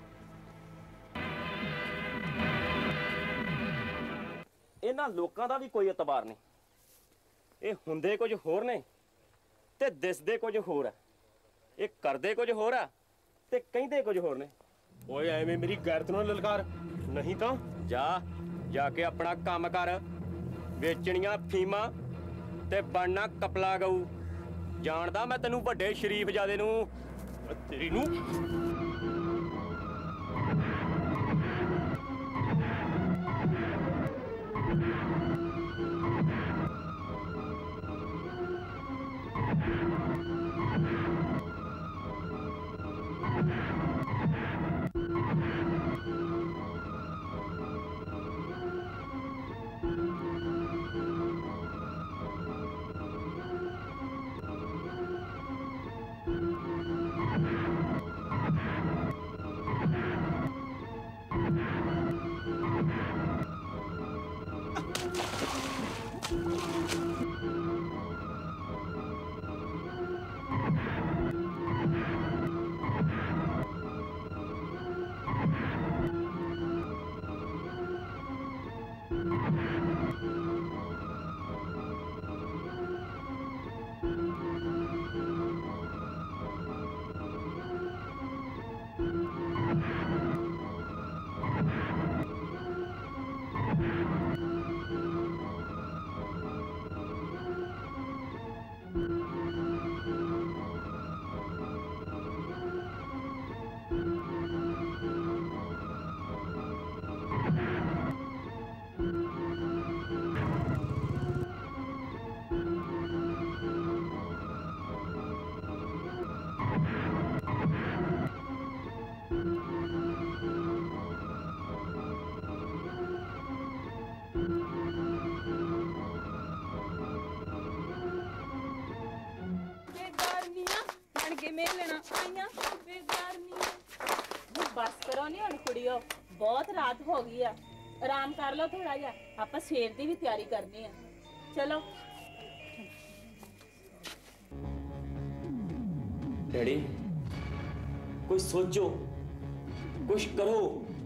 ਇਹਨਾਂ ਲੋਕਾਂ ਦਾ ਵੀ ਕੋਈ ਇਤਬਾਰ ਨਹੀਂ। ਇਹ ਹੁੰਦੇ ਕੁਝ ਹੋਰ ਨੇ ਤੇ ਦਿਸਦੇ ਕੁਝ ਹੋਰ ਆ। ਇਹ ਕਰਦੇ ਕੁਝ ਹੋਰ ਆ ਤੇ ਕਹਿੰਦੇ ਕੁਝ ਹੋਰ ਨੇ। ਓਏ ਐਵੇਂ ਮੇਰੀ ਗੈਰਤ ਨਾਲ ਲਲਕਾਰ, ਨਹੀਂ ਤਾਂ ਜਾ ਜਾ ਕੇ ਆਪਣਾ ਕੰਮ ਕਰ। ਵੇਚਣੀਆਂ ਫੀਮਾਂ ਤੇ ਬਣਨਾ ਕਪਲਾ ਗਊ। ਜਾਣਦਾ ਮੈਂ ਤੈਨੂੰ ਵੱਡੇ ਸ਼ਰੀਫ ਜਾਦੇ ਨੂੰ, ਤੇਰੀ ਨੂੰ। ਵੇਖ ਲੈਣਾ ਆਈਆਂ ਬੇਕਾਰ ਨਹੀਂ ਬਸ ਕਰੋ ਨਹੀਂ ਹੁਣ ਕੁੜੀਓ ਬਹੁਤ ਰਾਤ ਹੋ ਗਈ ਆ ਆਰਾਮ ਕਰ ਲਓ ਥੋੜਾ ਜਿਹਾ ਆਪਾਂ ਸਵੇਰ ਦੀ ਵੀ ਤਿਆਰੀ ਕਰਨੀ ਆ ਚਲੋ डैडी कोई सोचो कुछ करो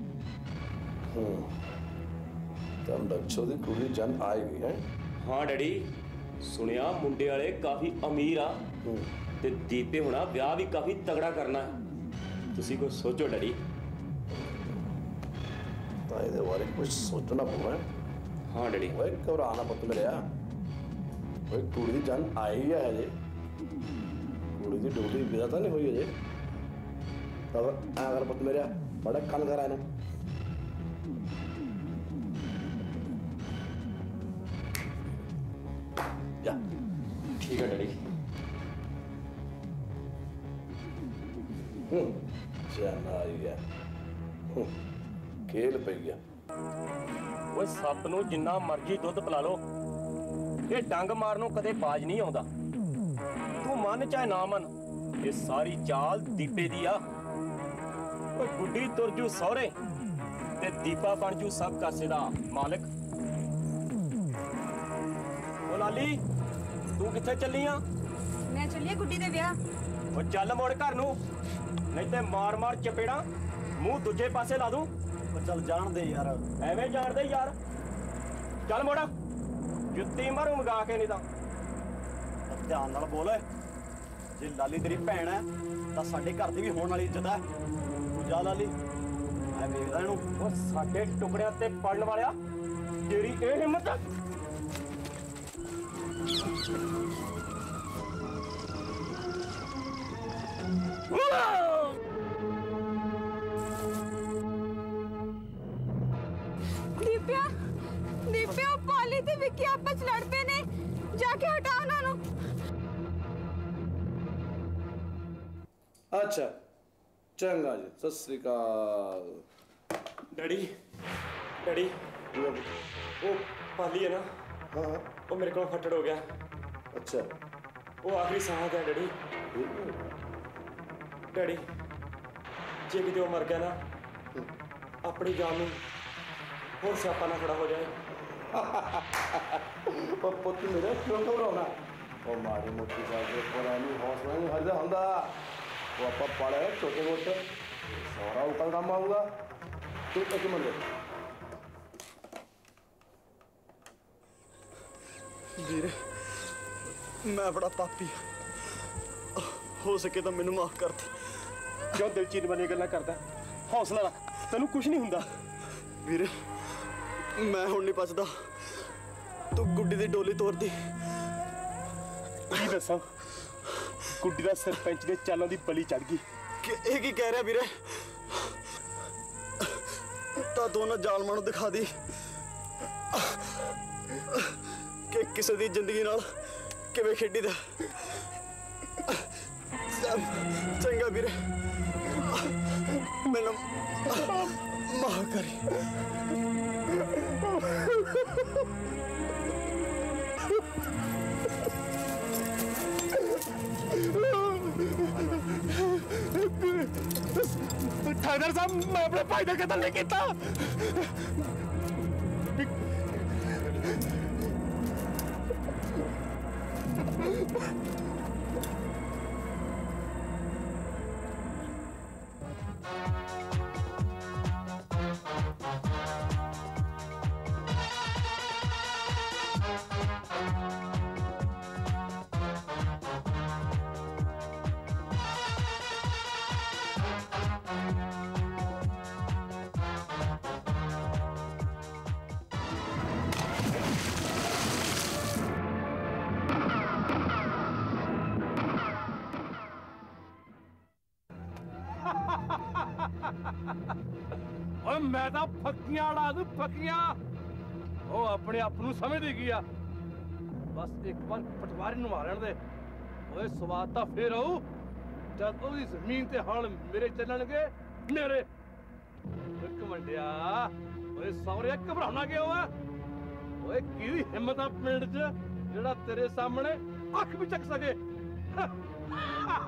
तुम बच्चों की कुड़ी जन आएगी है हाँ डैडी सुनिया मुंडे वाले काफी अमीर आ ते दीपे होना ब्याह भी काफी तगड़ा करना है तुसी कुछ सोचो डैडी तो ये बारे कुछ सोचना पड़ा है हाँ डैडी ओए घबराना पुत मेरे ओए कुड़ी जन आई है जे कुड़ी की डोली विदा तो नहीं हुई अजे तब अगर पुत मेरे बड़ा कन कर आए जा ठीक है डैडी जाना आई गया खेल पै गया ओए सप नूं जिन्ना मर्जी दुध पिला लो ये डंग मारनों कदे बाज नहीं आउंदा तू मन चाहे ना मन ये सारी चाल दीपे दी आ ओए गुड्डी तुर जू सौरे ते दीपा बन जू सब कासे दा मालिक ओ लाली तू किथे चली आ मैं चलिए गुड्डी दे ब्याह ओ चल मोड़ घर नूं नहीं ते मार मार चपेड़ा मुंह दूजे पासे ला दूं ओ चल जान दे यार एवें जान दे यार चल मोड़ा जुत्ती मारू मगा के नहीं तां ध्यान नाल बोल जे लाली तेरी भैन है तो साडे घर दी भी होने वाली इज्जत है तू जा लाली मैं देखदा इहनू ओ साडे टुकड़ियां ते पड़न वालिया तेरी ए हिम्मत दीपिया दीपिया पाली ते विक्की आपस लड़ पे ने जाके हटा उन्हां नू अच्छा चंगा जी सत श्री अकाल डैडी डैडी वो पाली है ना हाँ वो मेरे को फटड़ हो गया अच्छा वो आखिरी सांस है डैडी डैडी जे किते वो मर गया ना अपनी जान में और स्यापा ना खड़ा हो जाए पुत मेरा क्यों घबराना वो मारी मोटी जाके पुरानी हौसला नहीं हरदा हुंदा वो आप पढ़े छोटे मोटे सारा ऊपर काम आऊगा तू एक मिनट ਵੀਰ मैं बड़ा पापी हो सके तो मैनू माफ कर दे क्यों दिल चीन वाली गल्लां करदा हौसला रख तैनू कुछ नहीं हुंदा ਵੀਰ मैं हुण नहीं बचदा तू गुड्डी दी डोली तोड़ दी की दसां गुड्डी दा सरपंच दे चालों दी बली चढ़ गई कि ਇਹ ਕੀ ਕਹਿ ਰਿਹਾ ਵੀਰੇ ਤਾਂ ਦੋਨਾਂ ਜ਼ਾਲਮਾਂ ਨੂੰ ਦਿਖਾ ਦੀ ਕਿ ਕਿਸੇ ਦੀ ਜ਼ਿੰਦਗੀ ਨਾਲ ਕਿਵੇਂ ਖੇਡੀ ਦਾ ਚੰਗਾ ਵੀਰੇ ਮੈਨੂੰ ਮਾਫ ਕਰੀ थानेदार साहब मैं अपने भाई का कत्ल नहीं किया ਓਏ ਮੈਂ ਤਾਂ ਫੱਕੀਆਂ ਉਡਾ ਦੂੰ ਫੱਕੀਆਂ ਉਹ ਆਪਣੇ ਆਪ ਨੂੰ ਸਮਝਦੀ ਗਿਆ ਬਸ ਇੱਕ ਵਾਰ ਪਟਵਾਰੀ ਨੂੰ ਮਾਰਨ ਦੇ ਓਏ ਸਵਾਦ ਤਾਂ ਫੇਰ ਆਊ ਜਦ ਉਹਦੀ ਜ਼ਮੀਨ ਤੇ ਹਲ ਮੇਰੇ ਚੱਲਣਗੇ ਮੇਰੇ ਇੱਕ ਮੰਡਿਆ ਓਏ ਸੌਰਿਆ ਘਬਰਾਉਣਾ ਕਿਉਂ ਆ ਓਏ ਕਿਹਦੀ ਹਿੰਮਤ ਆ ਪਿੰਡ 'ਚ ਜਿਹੜਾ ਤੇਰੇ ਸਾਹਮਣੇ ਅੱਖ ਵੀ ਚੱਕ ਸਕੇ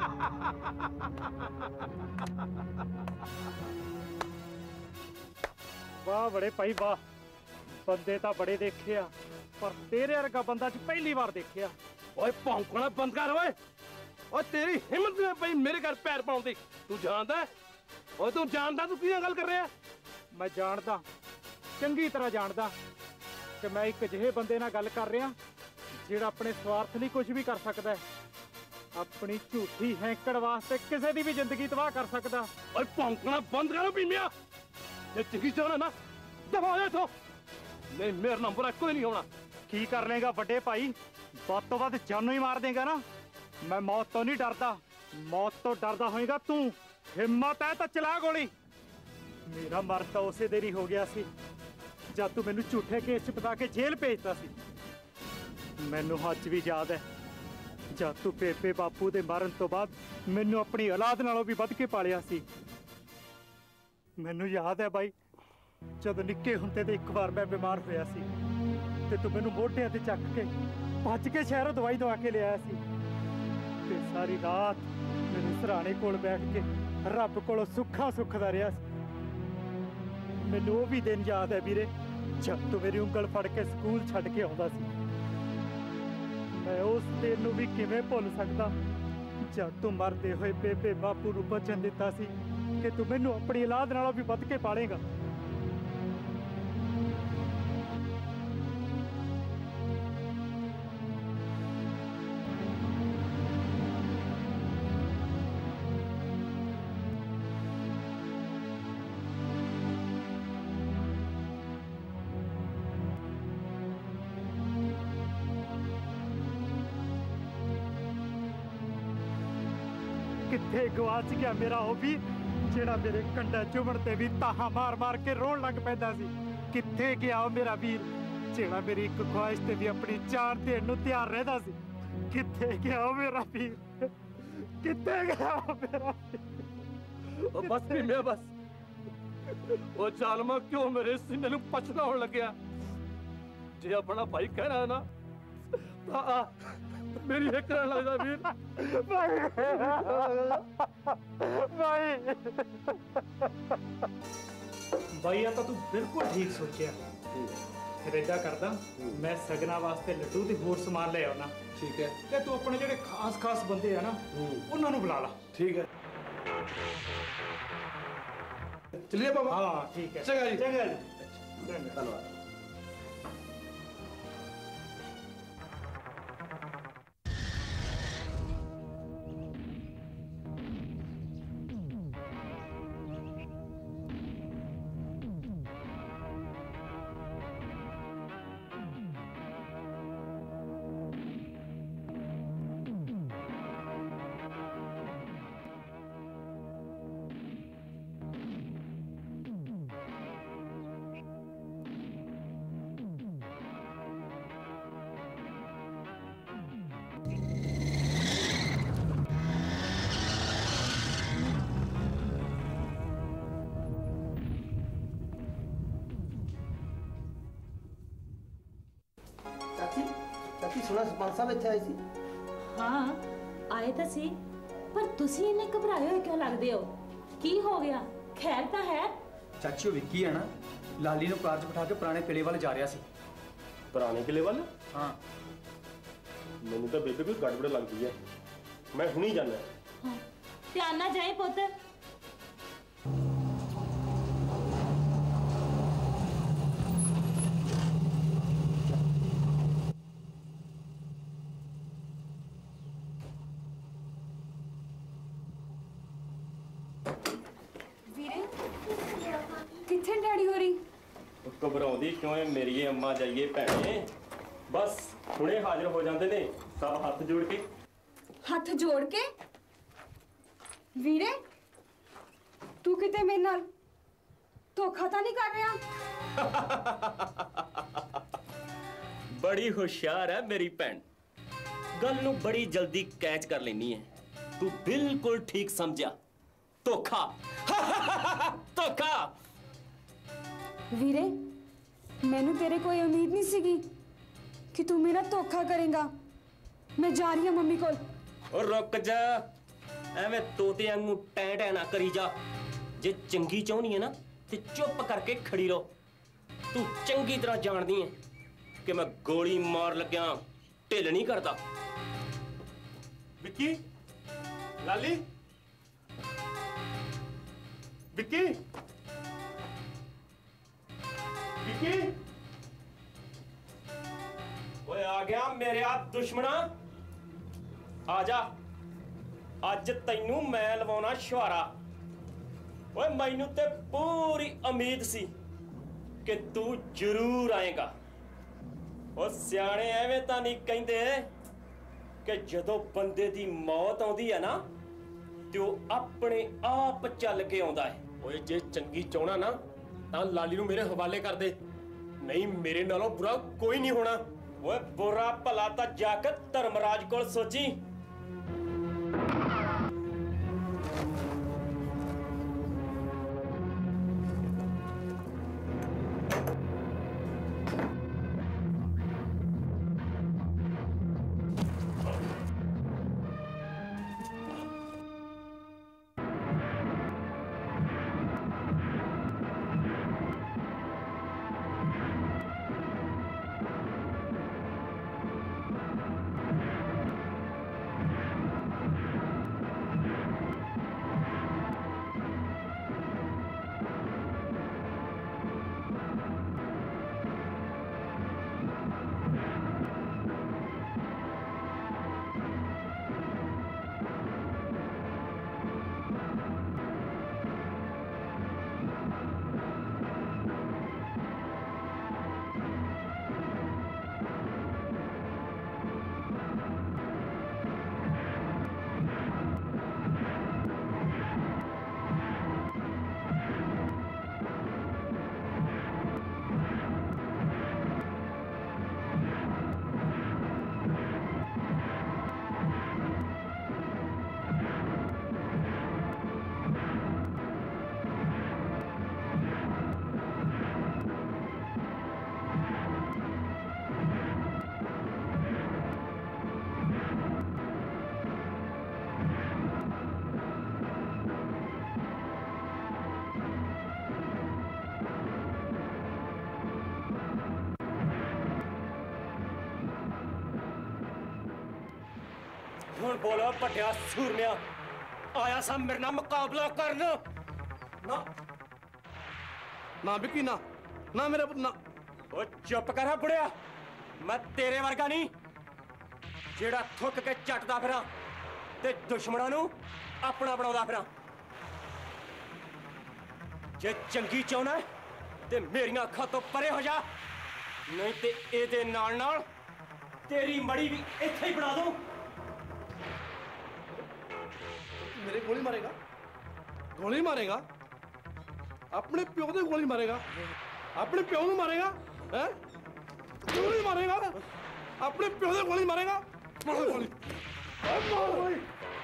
वाह बड़े भाई वाह, बंदे तो बड़े देखे आ, पर तेरे वर्गा बंदा च पहली बार देखे। ओए भौंकना बंद कर ओए। ओए तेरी हिम्मत नहीं पई मेरे घर पैर पाउण दी। तू जानदा है? ओए तू जानदा तू कियां गल कर रहा है? मैं जानदा, चंगी तरह जानदा कि मैं एक अजिहे बंदे नाल गल कर रहा जिहड़ा अपने स्वार्थ ਲਈ कुछ भी कर सकता है, अपनी झूठी हैंकड़ वास्ते किसी की भी जिंदगी तबाह कर सकता। ओए भौंकना बंद करो भीमिया, जे चंगी चाहना ना दफा हो जा इथों, नहीं मेरा नंबर कोई नहीं होना। की कर लेगा बड़े भाई, ਵੱਧ ਤੋਂ ਵੱਧ जानू ही मार देगा ना। मैं मौत तो नहीं डरदा, मौत तो डरदा होएगा तू। हिम्मत है तो चला गोली। मेरा मर तो उसे देरी हो गया सी जब तू मैनू झूठे केस च पता के जेल भेजता सी। मैनू अज भी याद है जब तू बेबे बापू दे मरण तो बाद मैनू अपनी औलाद नालों भी वध के पालिया सी। मैनू याद है बाई जब निक्के हुंदे ते एक बार मैं बीमार होया सी ते तू मैनू मोढियां ते चक के भज के शहरों दवाई दवा के ले आया सी ते सारी रात मेरे सराने कोल बैठ के रब कोलों सुखा सुखदा रहा सी। मैनू वो भी दिन याद है वीरे जब तू मेरी उंगल फड़ के स्कूल छड्ड के आउंदा सी। मैं उस दिन नूं भी किवें भुल सकदा जब तू मरदे होए बेबे बापू नूं वचन दिता सी कि तू मैनू अपनी औलाद नालों भी वध के पालेगा। किथे गवाच गया मेरा वो भी जेड़ा मेरे कंडा चुभण ते भी ताहा मार मार के रोन लग पैंदा सी। किथे गया वो मेरा वीर जेड़ा मेरी एक ख्वाहिश ते भी अपनी जान देण नूं तैयार रहदा सी। किथे गया वो मेरा वीर, किथे गया वो मेरा वीर। ओ बस भी मैं बस ओ जालमा क्यों मेरे सीने नूं पछना होण लगया। जे अपना भाई कह रहा है ना तां आ मेरी एक करन लगदा वीर। भाई भाई भाई आ तो तू बिल्कुल ठीक सोचिया। फिर ऐसा करदा मैं सगना वास्ते लड्डू ते होर समान ले आउना। ठीक है ते तू अपने जेड़े खास खास बंदे है ना उन्हां नूं बुला ला। ठीक है चलिए बाबा। हाँ ठीक है चंगा जी। चंगा जी धन्यवाद। सुना सरपंच साहब इत्थे आए सी। हाँ आए तो सी पर तुसी इन्ने घबराए हुए क्यों लगदे हो? की हो गया? खैर तो है? चाची वो विक्की है ना लाली नूं कार च बिठा के पुराने किले वाल जा रहा सी। पुराने किले वाल? हाँ मैनू तो बेबे कोई गड़बड़ लगती है, मैं हुणी जाना। हाँ ध्यान ना जाए पुत्त। किथे डैडी हो रही? घबराउंदी क्यों है मेरी अम्मा जाइए भैने, बस हुणे हाजिर हो जाते ने सब हाथ जोड़ के। हाथ जोड़ के? वीरे तू किते मेरे नाल धोखा तो नहीं कर रहा? बड़ी होशियार है मेरी भैन, गल नूं बड़ी जल्दी कैच कर लेनी है। तू बिल्कुल ठीक समझा, धोखा। धोखा। वीरे मैनू तेरे कोई उम्मीद नहीं सीगी कि तू मेरा धोखा करेगा। मैं जा रही हूं मम्मी कोल। और रुक जा, ਐਵੇਂ ਤੋਤੇ ਵਾਂਗੂ ਟੈਂ ਟੈਂ ਨਾ ਕਰੀ ਜਾ। ਜੇ ਚੰਗੀ ਚਾਹੁੰਦੀ ਹੈ ਨਾ ਤੇ ਚੁੱਪ ਕਰਕੇ ਖੜੀ ਰਹੋ। ਤੂੰ ਚੰਗੀ ਤਰ੍ਹਾਂ ਜਾਣਦੀ ਹੈ ਕਿ ਮੈਂ ਗੋਲੀ ਮਾਰ ਲੱਗਿਆ ਢਿੱਲ ਨਹੀਂ ਕਰਦਾ। ਵਿੱਕੀ, ਲਾਲੀ, ਵਿੱਕੀ, ਵਿੱਕੀ, ਓਏ ਆ ਗਿਆ ਮੇਰੇ ਆ ਦੁਸ਼ਮਣਾ, ਆ ਜਾ। ਅੱਜ ਤੈਨੂੰ ਮੈਂ ਲਵਾਉਣਾ ਸ਼ਵਾਰਾ। ਓਏ ਮੈਨੂੰ ਤੇ ਪੂਰੀ ਉਮੀਦ ਸੀ ਕਿ ਤੂੰ ਜ਼ਰੂਰ ਆਏਗਾ। ਓ ਸਿਆਣੇ ਐਵੇਂ ਤਾਂ ਨਹੀਂ ਕਹਿੰਦੇ ਕਿ ਜਦੋਂ ਬੰਦੇ ਦੀ ਮੌਤ ਆਉਂਦੀ ਹੈ ਨਾ ਤੇ ਉਹ ਆਪਣੇ ਆਪ ਚੱਲ ਕੇ ਆਉਂਦਾ ਹੈ। ਓਏ ਜੇ ਚੰਗੀ ਚਾਹਣਾ ਨਾ ਤਾਂ ਲਾਲੀ ਨੂੰ ਮੇਰੇ ਹਵਾਲੇ ਕਰ ਦੇ, ਨਹੀਂ ਮੇਰੇ ਨਾਲੋਂ ਬੁਰਾ ਕੋਈ ਨਹੀਂ ਹੋਣਾ। ਓਏ ਬੁਰਾ ਭਲਾ ਤਾਂ ਜਾ ਕੇ ਧਰਮਰਾਜ ਕੋਲ ਸੋਚੀ। ਹੁਣ ਬੋਲੋ ਵੱਡਿਆ ਸੂਰਮਿਆ, ਆਇਆ ਸਾਂ ਮੇਰੇ ਨਾਲ ਮੁਕਾਬਲਾ ਕਰਨ। ਨਾ ਨਾ ਵਿੱਕੀ, ਨਾ ਨਾ ਮੇਰਾ ਪੁੱਤ ਨਾ। ਓ ਚੁੱਪ ਕਰ ਬੁੜਿਆ, ਮੈਂ ਤੇਰੇ ਵਰਗਾ ਨਹੀਂ ਜਿਹੜਾ ਥੁੱਕ ਕੇ ਚੱਟਦਾ ਫਿਰਾਂ ਤੇ ਦੁਸ਼ਮਣਾਂ ਨੂੰ ਆਪਣਾ ਬਣਾਉਂਦਾ ਫਿਰਾਂ। ਜੇ ਚੰਗੀ ਚਾਹੁੰਦਾ ਤੇ ਮੇਰੀਆਂ ਅੱਖਾਂ ਤੋਂ ਪਰੇ ਹੋ ਜਾ, ਨਹੀਂ ਤੇ ਇਹਦੇ ਨਾਲ ਨਾਲ ਤੇਰੀ ਮੜੀ ਵੀ ਇੱਥੇ ਹੀ ਬਣਾ ਦੂੰ। मेरे गोली मारेगा, गोली मारेगा, अपने प्यो दे गोली मारेगा, अपने प्यो नूं मारेगा, हैं? गोली मारेगा, अपने प्यो दे गोली मारेगा, मार गोली, मार गोली।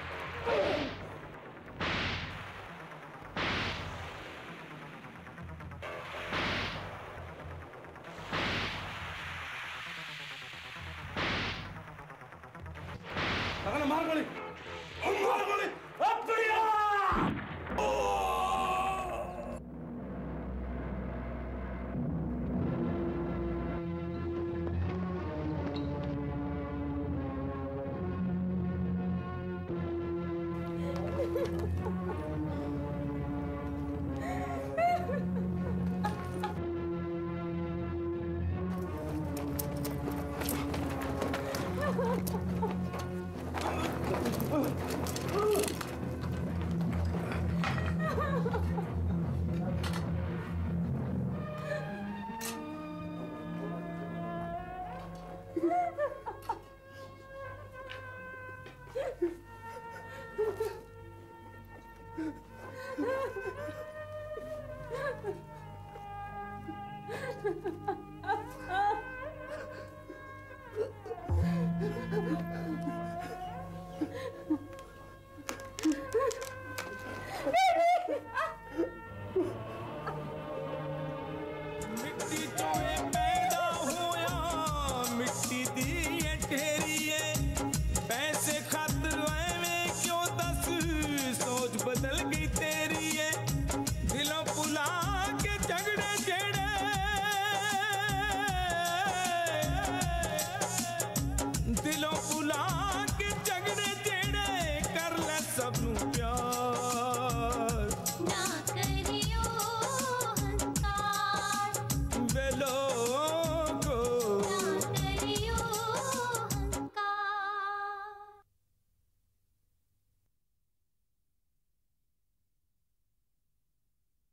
अगला मार गोली, मार गोली। Ha ha ha.